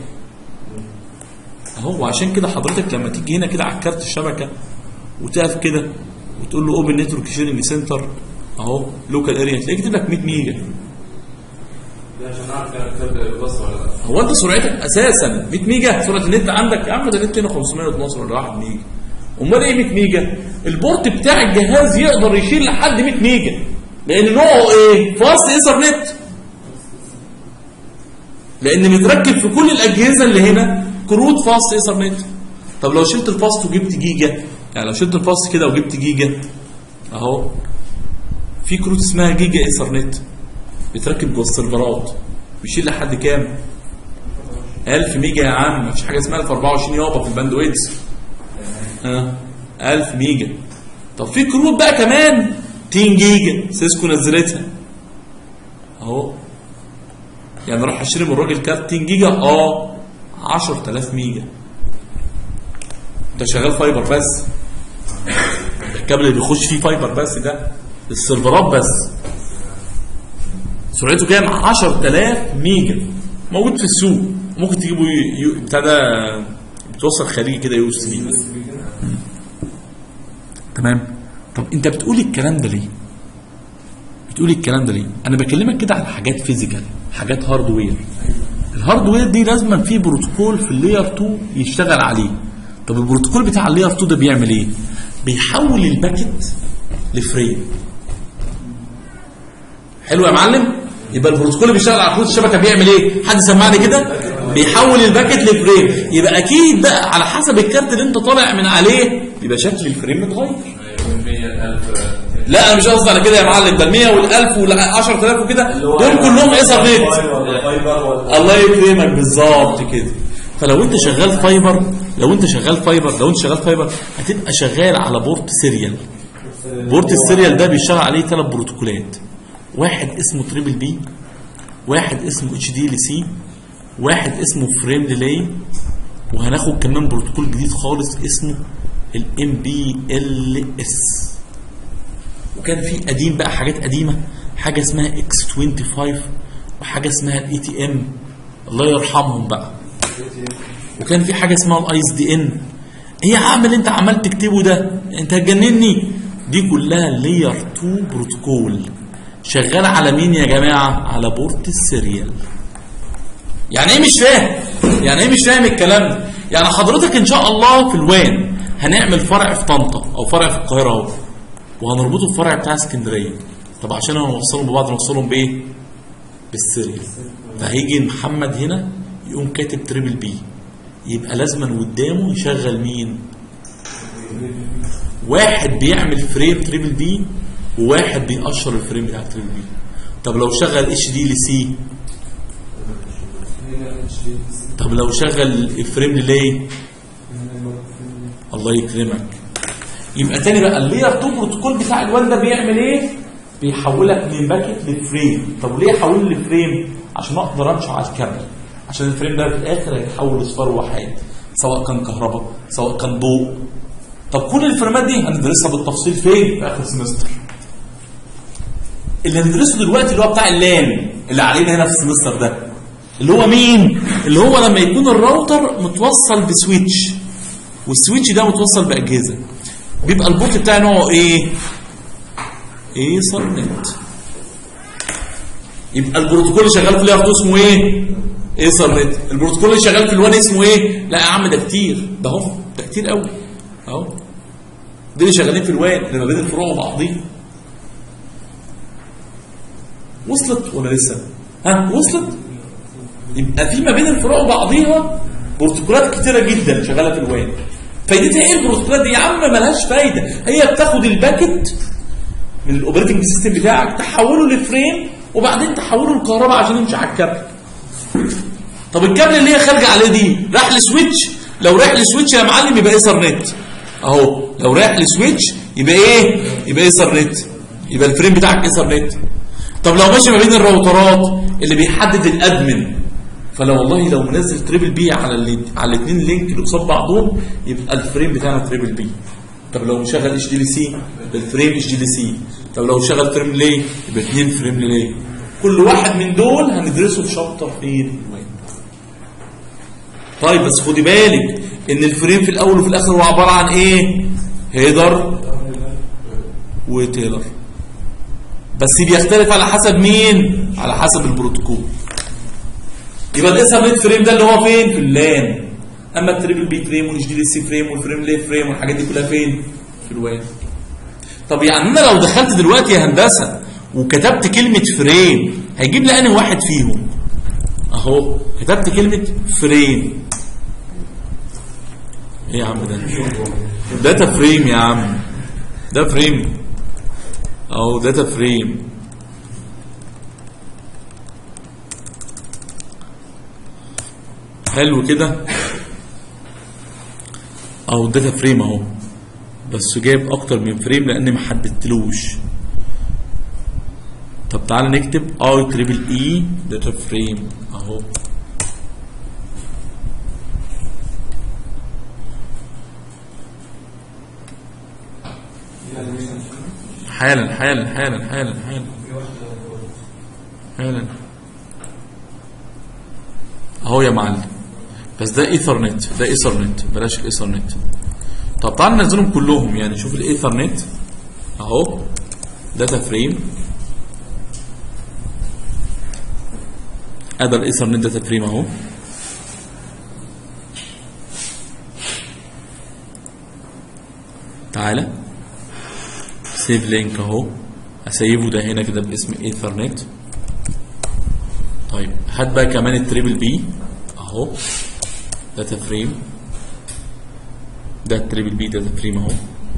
اهو. عشان كده حضرتك لما تيجي هنا كده على كارت الشبكه وتقف كده وتقول له اوبن نتورك شيرنج سنتر اهو لوكال اريا، تلاقيه كاتب لك مية ميجا. عشان اعرف الكابل بس ولا لا. هو انت سرعتك اساسا مية ميجا؟ سرعه النت عندك يا عم ده النت هنا خمسمية واتناشر ولا واحد ميجا. امال ايه مية ميجا؟ البورت بتاع الجهاز يقدر يشيل لحد مية ميجا، لان نوعه ايه؟ فاست ايثرنت، لان متركب في كل الاجهزه اللي هنا كروت فاست ايثرنت. طب لو شلت الفاست وجبت جيجا، يعني لو شلت الفاست كده وجبت جيجا اهو، في كروت اسمها جيجا ايثرنت بيتركب جوه السيرفرات، بيشيل لحد كام؟ ألف ميجا يا عم، مفيش حاجه اسمها ألف وأربعة وعشرين يابا في الباندويدز. ها ألف ميجا. طب في كروت بقى كمان عشرة جيجا سيسكو نزلتها اهو، يعني اروح اشتري من الراجل كارت عشرة جيجا اه عشرة آلاف ميجا. ده شغال فايبر بس، الكابل اللي بيخش فيه فايبر بس، ده السيرفرات بس. سرعته كام؟ عشرة آلاف ميجا، موجود في السوق، ممكن تجيبه بتاع ده بتوصل خارجي كده يو اس بي. تمام. طب انت بتقول الكلام ده ليه؟ بتقول الكلام ده ليه؟ انا بكلمك كده على حاجات فيزيكال، حاجات هاردوير. الهاردوير دي لازم فيه بروتوكول في اللاير اتنين يشتغل عليه. طب البروتوكول بتاع اللاير اتنين ده بيعمل ايه؟ بيحول الباكت لفريم. حلو يا معلم؟ يبقى البروتوكول اللي بيشتغل على كروت الشبكه بيعمل ايه؟ حد سمعني كده؟ بيحول الباكت لفريم. يبقى اكيد بقى على حسب الكارت اللي انت طالع من عليه يبقى شكل الفريم متغير. لا انا مش قصدي على كده يا معلم، ده ال مية والألف والعشرة آلاف وكده دول كلهم ايثرنت. الله يكرمك بالظبط كده. فلو انت شغال فايبر، لو انت شغال فايبر لو انت شغال فايبر هتبقى شغال على بورت سيريال. بورت السيريال ده بيشتغل عليه ثلاث بروتوكولات، واحد اسمه تريبل بي، واحد اسمه اتش دي ال سي، واحد اسمه فريم ديلي، وهناخد كمان بروتوكول جديد خالص اسمه الام بي ال اس. وكان في قديم بقى حاجات قديمه، حاجه اسمها اكس خمسة وعشرين وحاجه اسمها الاي تي ام الله يرحمهم بقى. وكان في حاجه اسمها الاي اس دي ان. ايه يا عم اللي انت عمال تكتبه ده؟ انت هتجنني. دي كلها لاير اتنين بروتوكول شغال على مين يا جماعه؟ على بورت السيريال. يعني ايه مش فاهم؟ يعني ايه مش فاهم الكلام ده؟ يعني حضرتك ان شاء الله في الوان هنعمل فرع في طنطا او فرع في القاهره اهو، وهنربطه بفرع بتاع اسكندريه. طب عشان نوصلهم ببعض نوصلهم بايه؟ بالسيريال. فهيجي محمد هنا يقوم كاتب تريبل بي، يبقى لازما قدامه يشغل مين؟ واحد بيعمل فريم تريبل بي وواحد بيقشر الفريم بتاع تريبل بي. طب لو شغل اتش دي لسي؟ طب لو شغل الفريم ليه؟ الله يكرمك. يبقى تاني بقى اللاير اتنين بروتوكول بتاع الوان ده بيعمل ايه؟ بيحولك من باكت لفريم. طب ليه يحول لي فريم؟ عشان اقدر امشي على الكابل، عشان الفريم ده في الاخر هيتحول لصفار وحيد، سواء كان كهرباء سواء كان ضوء. طب كل الفريمات دي هندرسها بالتفصيل فين؟ في اخر سمستر. اللي هندرسه دلوقتي اللي هو بتاع اللان اللي علينا هنا في السمستر ده، اللي هو مين؟ اللي هو لما يكون الراوتر متوصل بسويتش والسويتش ده متوصل باجهزه، بيبقى البورت بتاعي نوعه ايه؟ ايثرنت. يبقى البروتوكول اللي شغال في لاير اسمه ايه؟ ايثرنت. البروتوكول اللي شغال في الوان اسمه ايه؟ لا يا عم ده كتير، ده اهو ده كتير قوي اهو. دي اللي شغالين في الوان اللي ما بين الفروع وبعضيها. وصلت ولا لسه؟ ها وصلت؟ يبقى في ما بين الفروع وبعضيها بروتوكولات كتيره جدا شغاله في الوان. فايدتها ايه البروتوكولات دي؟ يا عم مالهاش فايده، هي بتاخد الباكت من الاوبريتنج سيستم بتاعك تحوله لفريم وبعدين تحوله للكهرباء عشان يمشي على الكابل. طب الكابل اللي هي خارجه عليه دي راح لسويتش، لو راح لسويتش يا معلم يبقى ايثرنت اهو. لو راح لسويتش يبقى ايه؟ يبقى ايثرنت، يبقى الفريم بتاعك ايثرنت. طب لو ماشي ما بين الراوترات اللي بيحدد الادمن، فلو والله لو منزل تريبل بي على ال على الاثنين لينك اللي قصاد بعضهم يبقى الفريم بتاعنا تريبل بي. طب لو مشغل اتش دي سي يبقى الفريم اتش دي سي. طب لو شغل فريم ليه يبقى اثنين فريم ليه. كل واحد من دول هندرسه في شابتر فين؟ طيب بس خدي بالك ان الفريم في الاول وفي الاخر هو عباره عن ايه؟ هيدر وتيلر، بس بيختلف على حسب مين؟ على حسب البروتوكول. يبقى الايثرنت فريم ده اللي هو فين؟ في اللان. اما التريبل بي فريم والاتش دي سي فريم والفريم ليه فريم والحاجات دي كلها فين؟ في الوان. طب يعني انا لو دخلت دلوقتي يا هندسه وكتبت كلمه فريم هيجيب لي انهي واحد فيهم؟ اهو كتبت كلمه فريم. ايه يا عم ده؟ داتا فريم يا عم، ده فريم اهو، داتا فريم. حلو كده اهو داتا فريم اهو، بس جايب اكتر من فريم لان ما حددتلوش. طب تعالى نكتب اي تريبل اي داتا فريم اهو. حالا حالا حالا حالا حالا حالا اهو يا معلم. بس ده ايثرنت، ده ايثرنت، بلاش الايثرنت. طب تعال ننزلهم كلهم، يعني شوف الايثرنت اهو داتا فريم، ادي الايثرنت داتا فريم اهو. تعالى سيف لينك اهو، اسيبه ده هنا كده باسم ايثرنت. طيب هات بقى كمان التريبل بي اهو داتا فريم، ده التريبل بي داتا فريم اهو.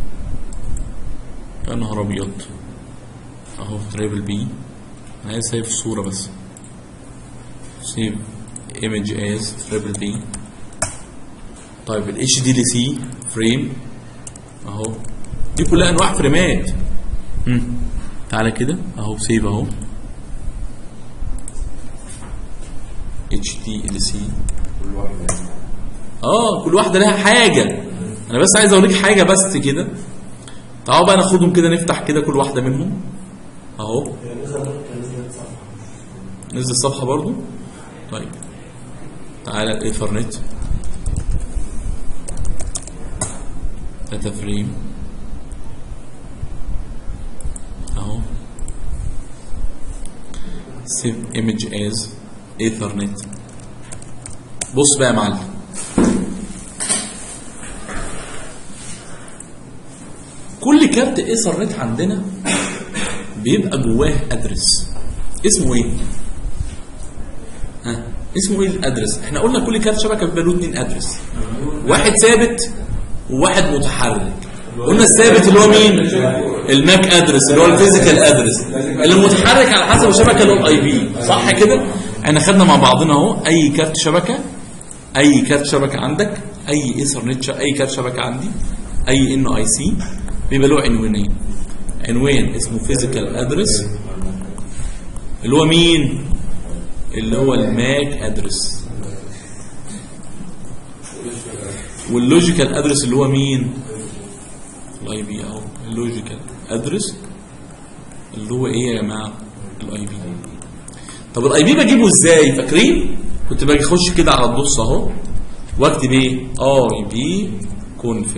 يا نهار ابيض اهو تريبل بي. انا عايز اسيب الصوره بس، سيف ايمج از تريبل بي. طيب الاتش دي ال سي فريم اهو، دي كلها انواع فريمات. امم تعالى كده اهو سيف اهو اتش دي ال سي. كل واحده اه كل واحده لها حاجه، انا بس عايز اوريك حاجه بس كده. تعالوا بقى ناخدهم كده نفتح كده كل واحده منهم اهو. نزل الصفحه برضو. طيب تعالى الايثرنت داتا فريم اهو سيف ايمج از ايثرنت. بص بقى يا معلم، كل كارت ايثرنت عندنا بيبقى جواه ادرس اسمه ايه؟ ها اسمه ايه الادرس؟ احنا قلنا كل كارت شبكه بيبقى له اتنين ادرس، واحد ثابت وواحد متحرك. قلنا الثابت اللي هو مين؟ الماك ادرس اللي هو الفيزيكال ادرس، اللي المتحرك على حسب الشبكه اللي هو الاي بي، صح كده؟ احنا خدنا مع بعضنا اهو اي كارت شبكه، اي كارت شبكه عندك، اي ايثرنت، اي كارت شبكه عندي، اي ان اي سي بيبقى له عنوانين، عنوان اسمه فيزيكال ادرس اللي هو مين؟ اللي هو الماك ادرس، واللوجيكال ادرس اللي هو مين؟ الاي بي اهو، اللوجيكال ادرس اللي هو ايه يا جماعه؟ الاي بي. طب الاي بي بجيبه ازاي؟ فاكرين؟ كنت باجي اخش كده على النص اهو واكتب ايه؟ اي بي كونفج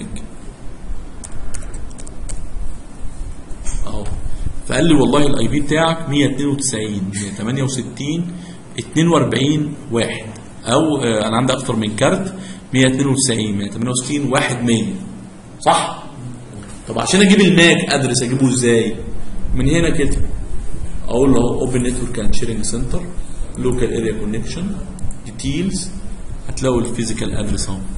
اهو، فقال لي والله الاي بي بتاعك مية اتنين وتسعين مية تمانية وستين اتنين واربعين واحد، او آه انا عندي اكتر من كارت مية اتنين وتسعين مية تمانية وستين واحد مية، صح؟ طب عشان اجيب الماك ادرس اجيبه ازاي؟ من هنا كده اقول له اوبن نتورك اند شيرنج سنتر، لوكال اريا كونكشن، ديتيلز، هتلاقوا الفيزيكال ادرس اهو.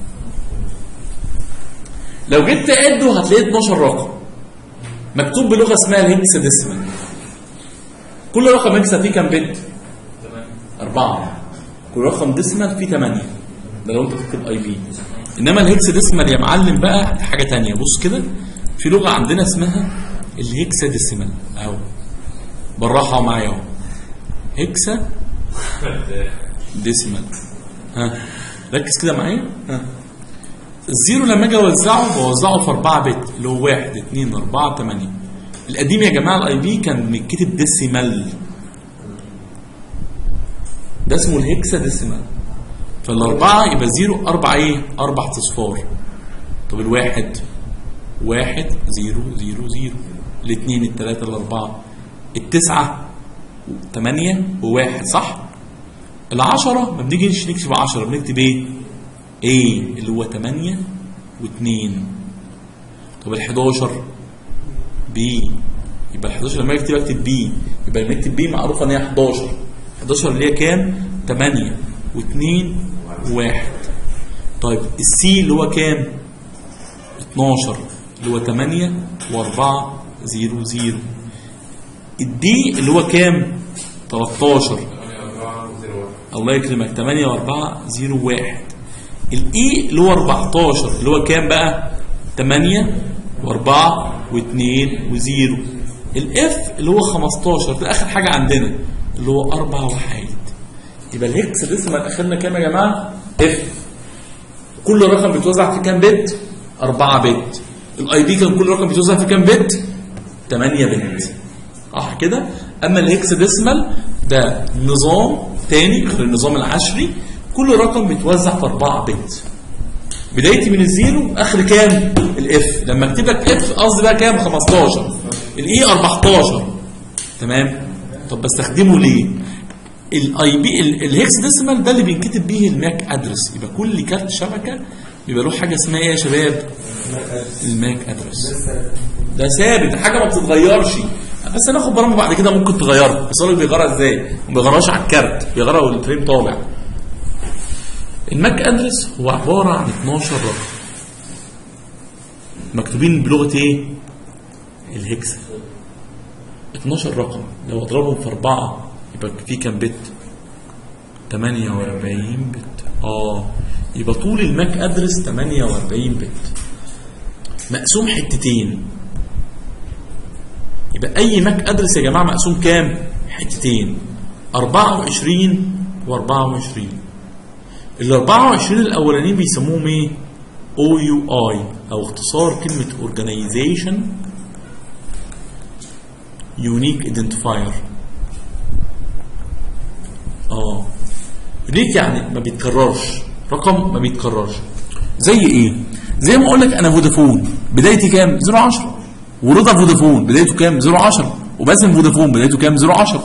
لو جيت تعده هتلاقيه اتناشر رقم مكتوب بلغه اسمها الهكساديسمال. كل رقم هكسا فيه كام بت؟ أربعة. كل رقم ديسمال فيه ثمانية، ده لو انت بتكتب اي بي. انما الهكساديسمال يا معلم بقى حاجه ثانيه. بص كده، في لغه عندنا اسمها الهكساديسمال اهو، بالراحه معايا اهو، هكسا ديسمال. ها ركز كده معايا. ها الزيرو لما اجي اوزعه بوزعه في أربعة بت اللي هو واحد اتنين أربعة تمانية. القديم يا جماعه الاي بي كان بيتكتب ديسيمال، ده اسمه الهكسا ديسيمال. فالاربعه يبقى زيرو اربع ايه؟ اربع اصفار. طب الواحد واحد زيرو زيرو زيرو، الاثنين الثلاثه الاربعه التسعه ثمانيه وواحد، صح؟ العشره ما بنيجيش نكتب عشرة، بنكتب ايه؟ ايه اللي هو ثمانية واثنين. طب ال حداشر بي، يبقى ال حداشر لما اكتب اكتب بي، يبقى لما اكتب بي معروفه ان هي حداشر. حداشر اللي هي كام؟ ثمانية واثنين وواحد. طيب السي اللي هو كام؟ اتناشر اللي هو ثمانية واربعة زيرو زيرو. الدي اللي هو كام؟ تلتاشر الله يكرمك ثمانية واربعة زيرو واحد. الاي اللي هو اربعتاشر اللي هو كام بقى؟ ثمانية واربعة واثنين وزيرو. الاف اللي هو خمستاشر، ده اخر حاجه عندنا اللي هو اربعة وحيد. يبقى الهكس لسه ما اخرنا كام يا جماعه؟ اف. كل رقم بيتوزع في كام بت؟ أربعة بت. الاي بي كان كل رقم بيتوزع في كام بت؟ ثمانية بت، صح كده؟ اما الهكس ديسمال ده نظام تاني غير النظام العشري، كل رقم بيتوزع في أربعة بت. بدايتي من الزيرو اخر كام؟ الاف. لما اكتب لك اف قصدي بقى كام؟ خمستاشر. الاي اربعتاشر، تمام؟ طب بستخدمه ليه؟ الاي بي الهكس ديسمال ده اللي بينكتب بيه الماك ادرس. يبقى كل كارت شبكه بيبقى له حاجه اسمها ايه يا شباب؟ الماك ادرس. ده ثابت، حاجه ما بتتغيرش، بس هناخد برامج بعد كده ممكن تغيرها. بس هو بيغيرها ازاي؟ ما بيغيرهاش على الكارت، بيغيرها والفريم طالع. الماك ادرس هو عباره عن اتناشر رقم مكتوبين بلغه ايه؟ الهكسا. اتناشر رقم لو اضربهم في أربعة يبقى في كام بت؟ ثمانية واربعين بت. اه يبقى طول الماك ادرس ثمانية واربعين بت مقسوم حتتين. يبقى اي ماك ادرس يا جماعه مقسوم كام؟ حتتين، أربعة وعشرين وأربعة وعشرين. ال أربعة وعشرين الاولانيين بيسموهم ايه؟ او يو اي، او اختصار كلمه Organization Unique Identifier. اه يونيك يعني ما بيتكررش، رقم ما بيتكررش. زي ايه؟ زي ما اقول لك انا فودافون، بدايتي كام؟ صفر عشرة. ورضا فودافون بدايته كام؟ صفر عشرة. وباسم فودافون بدايته كام؟ صفر عشرة.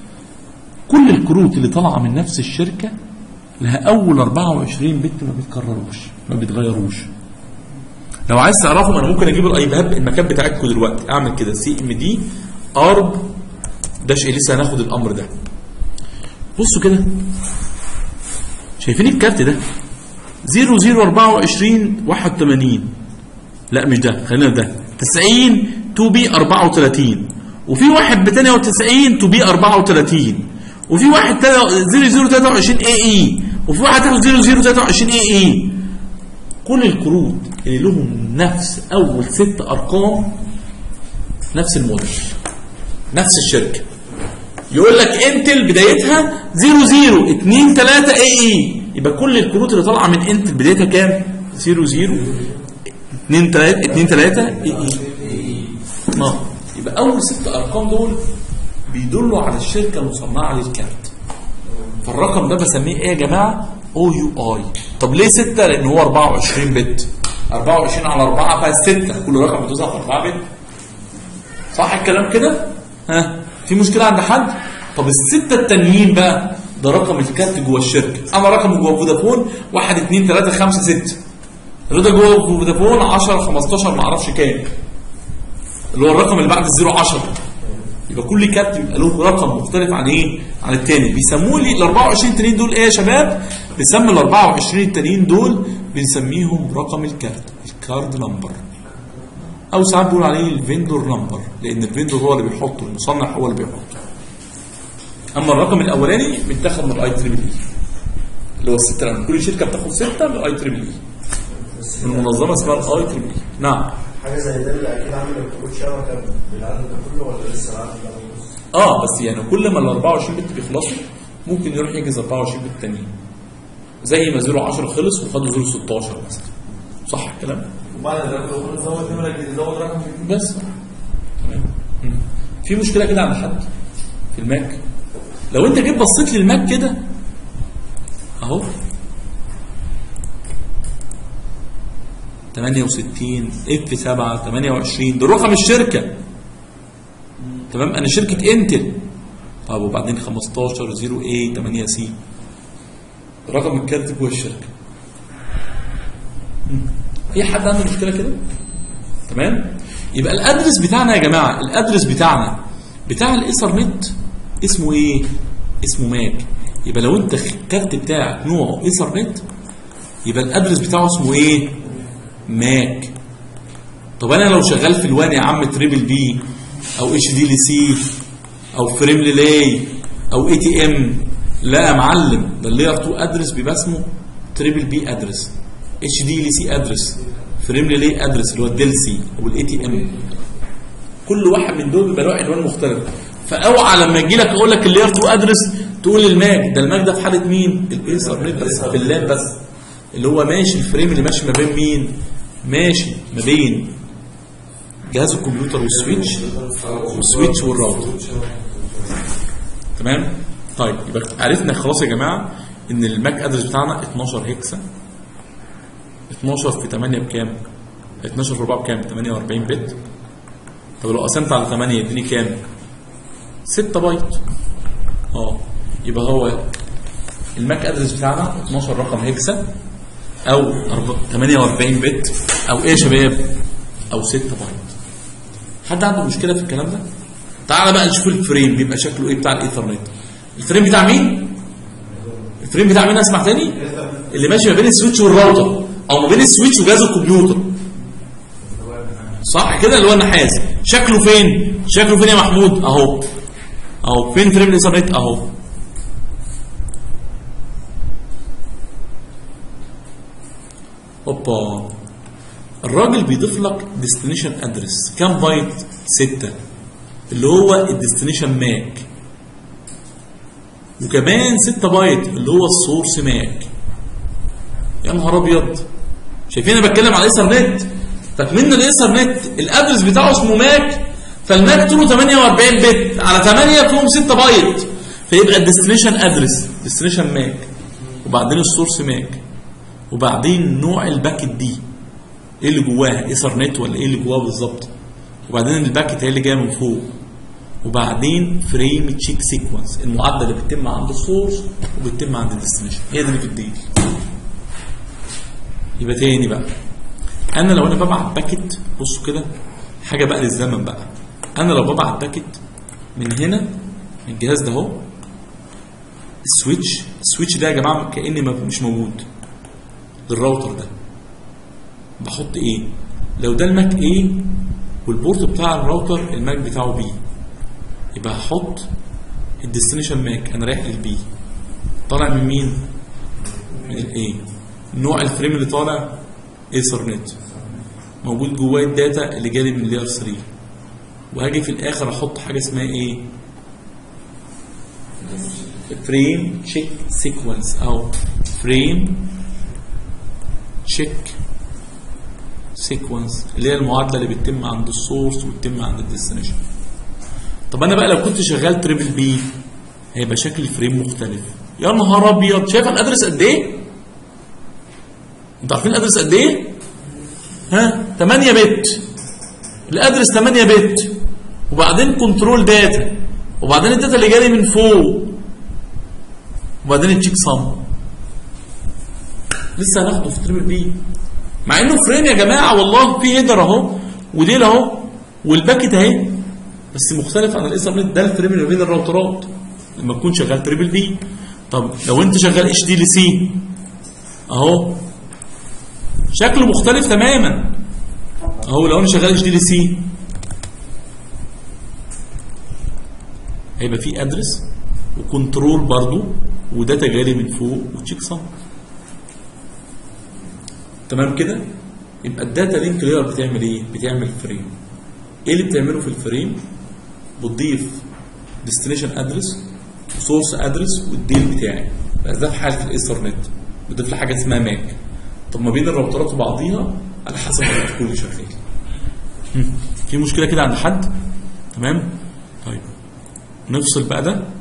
كل الكروت اللي طالعه من نفس الشركه لها اول أربعة وعشرين بت ما بيتكرروش ما بيتغيروش. لو عايز تعرفهم انا ممكن اجيب الايباب المكان بتاعتكم دلوقتي، اعمل كده سي ام دي ارب داش ايه، لسه هناخد الامر ده. بصوا كده، شايفين الكارت ده صفر صفر أربعة وعشرين واحد وثمانين، لا مش ده، خلينا ده تسعين تو بي أربعة وثلاثين، وفي واحد ب ثمانية وتسعين تو بي أربعة وثلاثين، وفي واحد صفر صفر ثلاثة وعشرين اي اي، وفي واحد صفر صفر ثلاثة وعشرين اي اي. كل الكروت اللي لهم نفس اول ست ارقام نفس الموديل نفس الشركه. يقول لك انتل بدايتها صفر صفر اثنين ثلاثة اي اي، يبقى كل الكروت اللي طالعه من انتل بدايتها كام؟ صفر صفر اثنين ثلاثة اي اي. اه يبقى اول ست ارقام دول بيدلوا على الشركه المصنعه للكارت. فالرقم ده بسميه ايه يا جماعه؟ او يو اي. طب ليه ستة؟ لان هو أربعة وعشرين بت، أربعة وعشرين على أربعة بقى ستة، كل رقم بتوزع في أربعة بت. صح الكلام كده؟ ها في مشكله عند حد؟ طب السته التانيين بقى ده رقم الكارت جوه الشركه. اما رقم جوه فودافون واحد اثنين ثلاثة خمسة ستة، رضا جوه فودافون عشرة خمستاشر ما اعرفش كام، اللي هو الرقم اللي بعد الزيرو عشرة. يبقى كل كارت بيبقى له رقم مختلف عن ايه؟ عن الثاني. بيسموه لي ال أربعة وعشرين التانيين دول ايه يا شباب؟ بنسمي ال أربعة وعشرين التانيين دول بنسميهم رقم الكارت، الكارد نمبر، او ساعات بيقولوا عليه الفيندور نمبر، لان الفيندور هو اللي بيحطه، المصنع هو اللي بيحطه. اما الرقم الاولاني بيتاخد من الاي تريبل اي اللي هو الستة، لان كل شركه بتاخد ستة من الاي تريبل اي، من المنظمه اسمها الاي تريبل اي. نعم. حاجه زي ده اللي اكيد عامل الكروت شبكه بالعدد ده كله ولا لسه العدد ده بس؟ اه بس يعني كل ما ال أربعة وعشرين بت بيخلصوا ممكن يروح يجهز أربعة وعشرين بت تانيين، زي ما صفر عشرة خلص وخدوا صفر ستاشر مثلا. صح الكلام؟ وبعد ده كله زود نمره جديده، زود رقم جديد بس. تمام. في مشكله كده عند حد في الماك؟ لو انت جيت بصيت للماك كده اهو ثمانية وستين اف سبعة ثمانية وعشرين ده رقم الشركه. تمام، انا شركه انتل. طب وبعدين خمستاشر صفر اي ثمانية سي رقم الكارت جوه الشركه. في حد عنده مشكله كده؟ تمام. يبقى الادرس بتاعنا يا جماعه، الادرس بتاعنا بتاع الايثرنت اسمه ايه؟ اسمه ماك. يبقى لو انت الكارت بتاعك نوعه ايثرنت يبقى الادرس بتاعه اسمه ايه؟ ماك. طب انا لو شغال في الوان يا عم تريبل بي او اتش دي سي او فريم ريلاي او اي تي ام، لا يا معلم، ده اللاير اتنين ادرس بيبقى اسمه تريبل بي ادرس، اتش دي سي ادرس، فريم ريلاي ادرس اللي هو الديل سي او الاي تي ام. كل واحد من دول بيبقى له عنوان مختلف. فاوعى لما يجي لك اقول لك اللاير اتنين ادرس تقول الماك، ده الماك ده في حاله مين؟ الايثرنت بس، في اللان بس، اللي هو ماشي الفريم اللي ماشي ما بين مين؟ ماشي ما بين جهاز الكمبيوتر والسويتش والسويتش والراوتر. تمام؟ طيب يبقى عرفنا خلاص يا جماعه ان الماك ادرس بتاعنا اتناشر هكسا. اتناشر في ثمانية بكام؟ اتناشر في أربعة بكام؟ ثمانية وأربعين بت. طب لو قسمت على ثمانية يديني كام؟ ستة بايت. اه يبقى هو الماك ادرس بتاعنا اتناشر رقم هكسا او ثمانية وأربعين بت او ايه يا شباب؟ او ستة بايت. حد عنده مشكله في الكلام ده؟ تعالى بقى نشوف الفريم بيبقى شكله ايه بتاع الايثرنت. الفريم بتاع مين؟ الفريم بتاع مين؟ اسمع تاني، اللي ماشي ما بين السويتش والراوتر او ما بين السويتش وجهاز الكمبيوتر. صح كده؟ اللي هو النحاس. شكله فين؟ شكله فين يا محمود؟ اهو اهو. فين فريم الايثرنت؟ اهو. اوبا، الراجل بيضيف لك ديستنيشن ادرس كام بايت؟ ستة، اللي هو الديستنيشن ماك، وكمان ستة بايت اللي هو السورس ماك. يا نهار ابيض، شايفين انا بتكلم على الايثرنت؟ فكمن الايثرنت الادرس بتاعه اسمه ماك، فالماك طوله ثمانية وأربعين بت على ثمانية فيهم ستة بايت، فيبقى الديستنيشن ادرس ديستنيشن ماك، وبعدين السورس ماك، وبعدين نوع الباكت دي ايه اللي جواها، ايثرنت ولا ايه اللي جواها بالظبط. وبعدين الباكت هي اللي جايه من فوق. وبعدين فريم تشيك سيكونس، المعادله اللي بتتم عند السورس وبتتم عند الديستنيشن، هي دي اللي في الديل. يبقى تاني بقى، انا لو انا ببعت باكت، بصوا كده حاجه بقى للزمن بقى، انا لو ببعت باكت من هنا من الجهاز ده اهو، السويتش السويتش ده يا جماعه كاني مش موجود للراوتر ده، بحط ايه؟ لو ده الماك ايه والبورت بتاع الراوتر الماك بتاعه بي، يبقى هحط الديستنيشن ماك انا رايح للبي، طالع من مين؟ من الاي. نوع الفريم اللي طالع ايثرنت، موجود جواه الداتا اللي جالي من لاير ثلاثة. وهاجي في الاخر احط حاجه اسمها ايه؟ فريم تشيك سيكونس او فريم تشيك سيكونس، اللي هي المعادله اللي بتتم عند السورس وبتتم عند الديستنيشن. طب انا بقى لو كنت شغال تريبل بي هيبقى شكل الفريم مختلف. يا نهار ابيض، شايف الادرس قد ايه؟ انتوا عارفين الادرس قد ايه؟ ها؟ ثمانية بت. الادرس ثمانية بت، وبعدين كنترول داتا، وبعدين الداتا اللي جالي من فوق، وبعدين التشيك سم. لسه هناخده في تريبل بي، مع انه فريم يا جماعه والله، في هيدر اهو وديل اهو والباكت اهي، بس مختلف عن الايثرنت. ده الفريم اللي بين الراوترات لما تكون شغال تريبل بي. طب لو انت شغال اتش دي ال سي اهو، شكله مختلف تماما اهو. لو انا شغال اتش دي ال سي هيبقى في ادرس وكنترول برضو وداتا جالي من فوق وتشيك سم. تمام كده؟ يبقى الداتا لينك لاير بتعمل ايه؟ بتعمل فريم. ايه اللي بتعمله في الفريم؟ بتضيف ديستنيشن ادرس وسورس ادرس والديل بتاعي، بس ده في حاله الايثرنت. بتضيف لي حاجه اسمها ماك. طب ما بين الراوترات وبعضيها على حسب البروتوكول اللي شغال. في مشكله كده عند حد؟ تمام؟ طيب نفصل بقى ده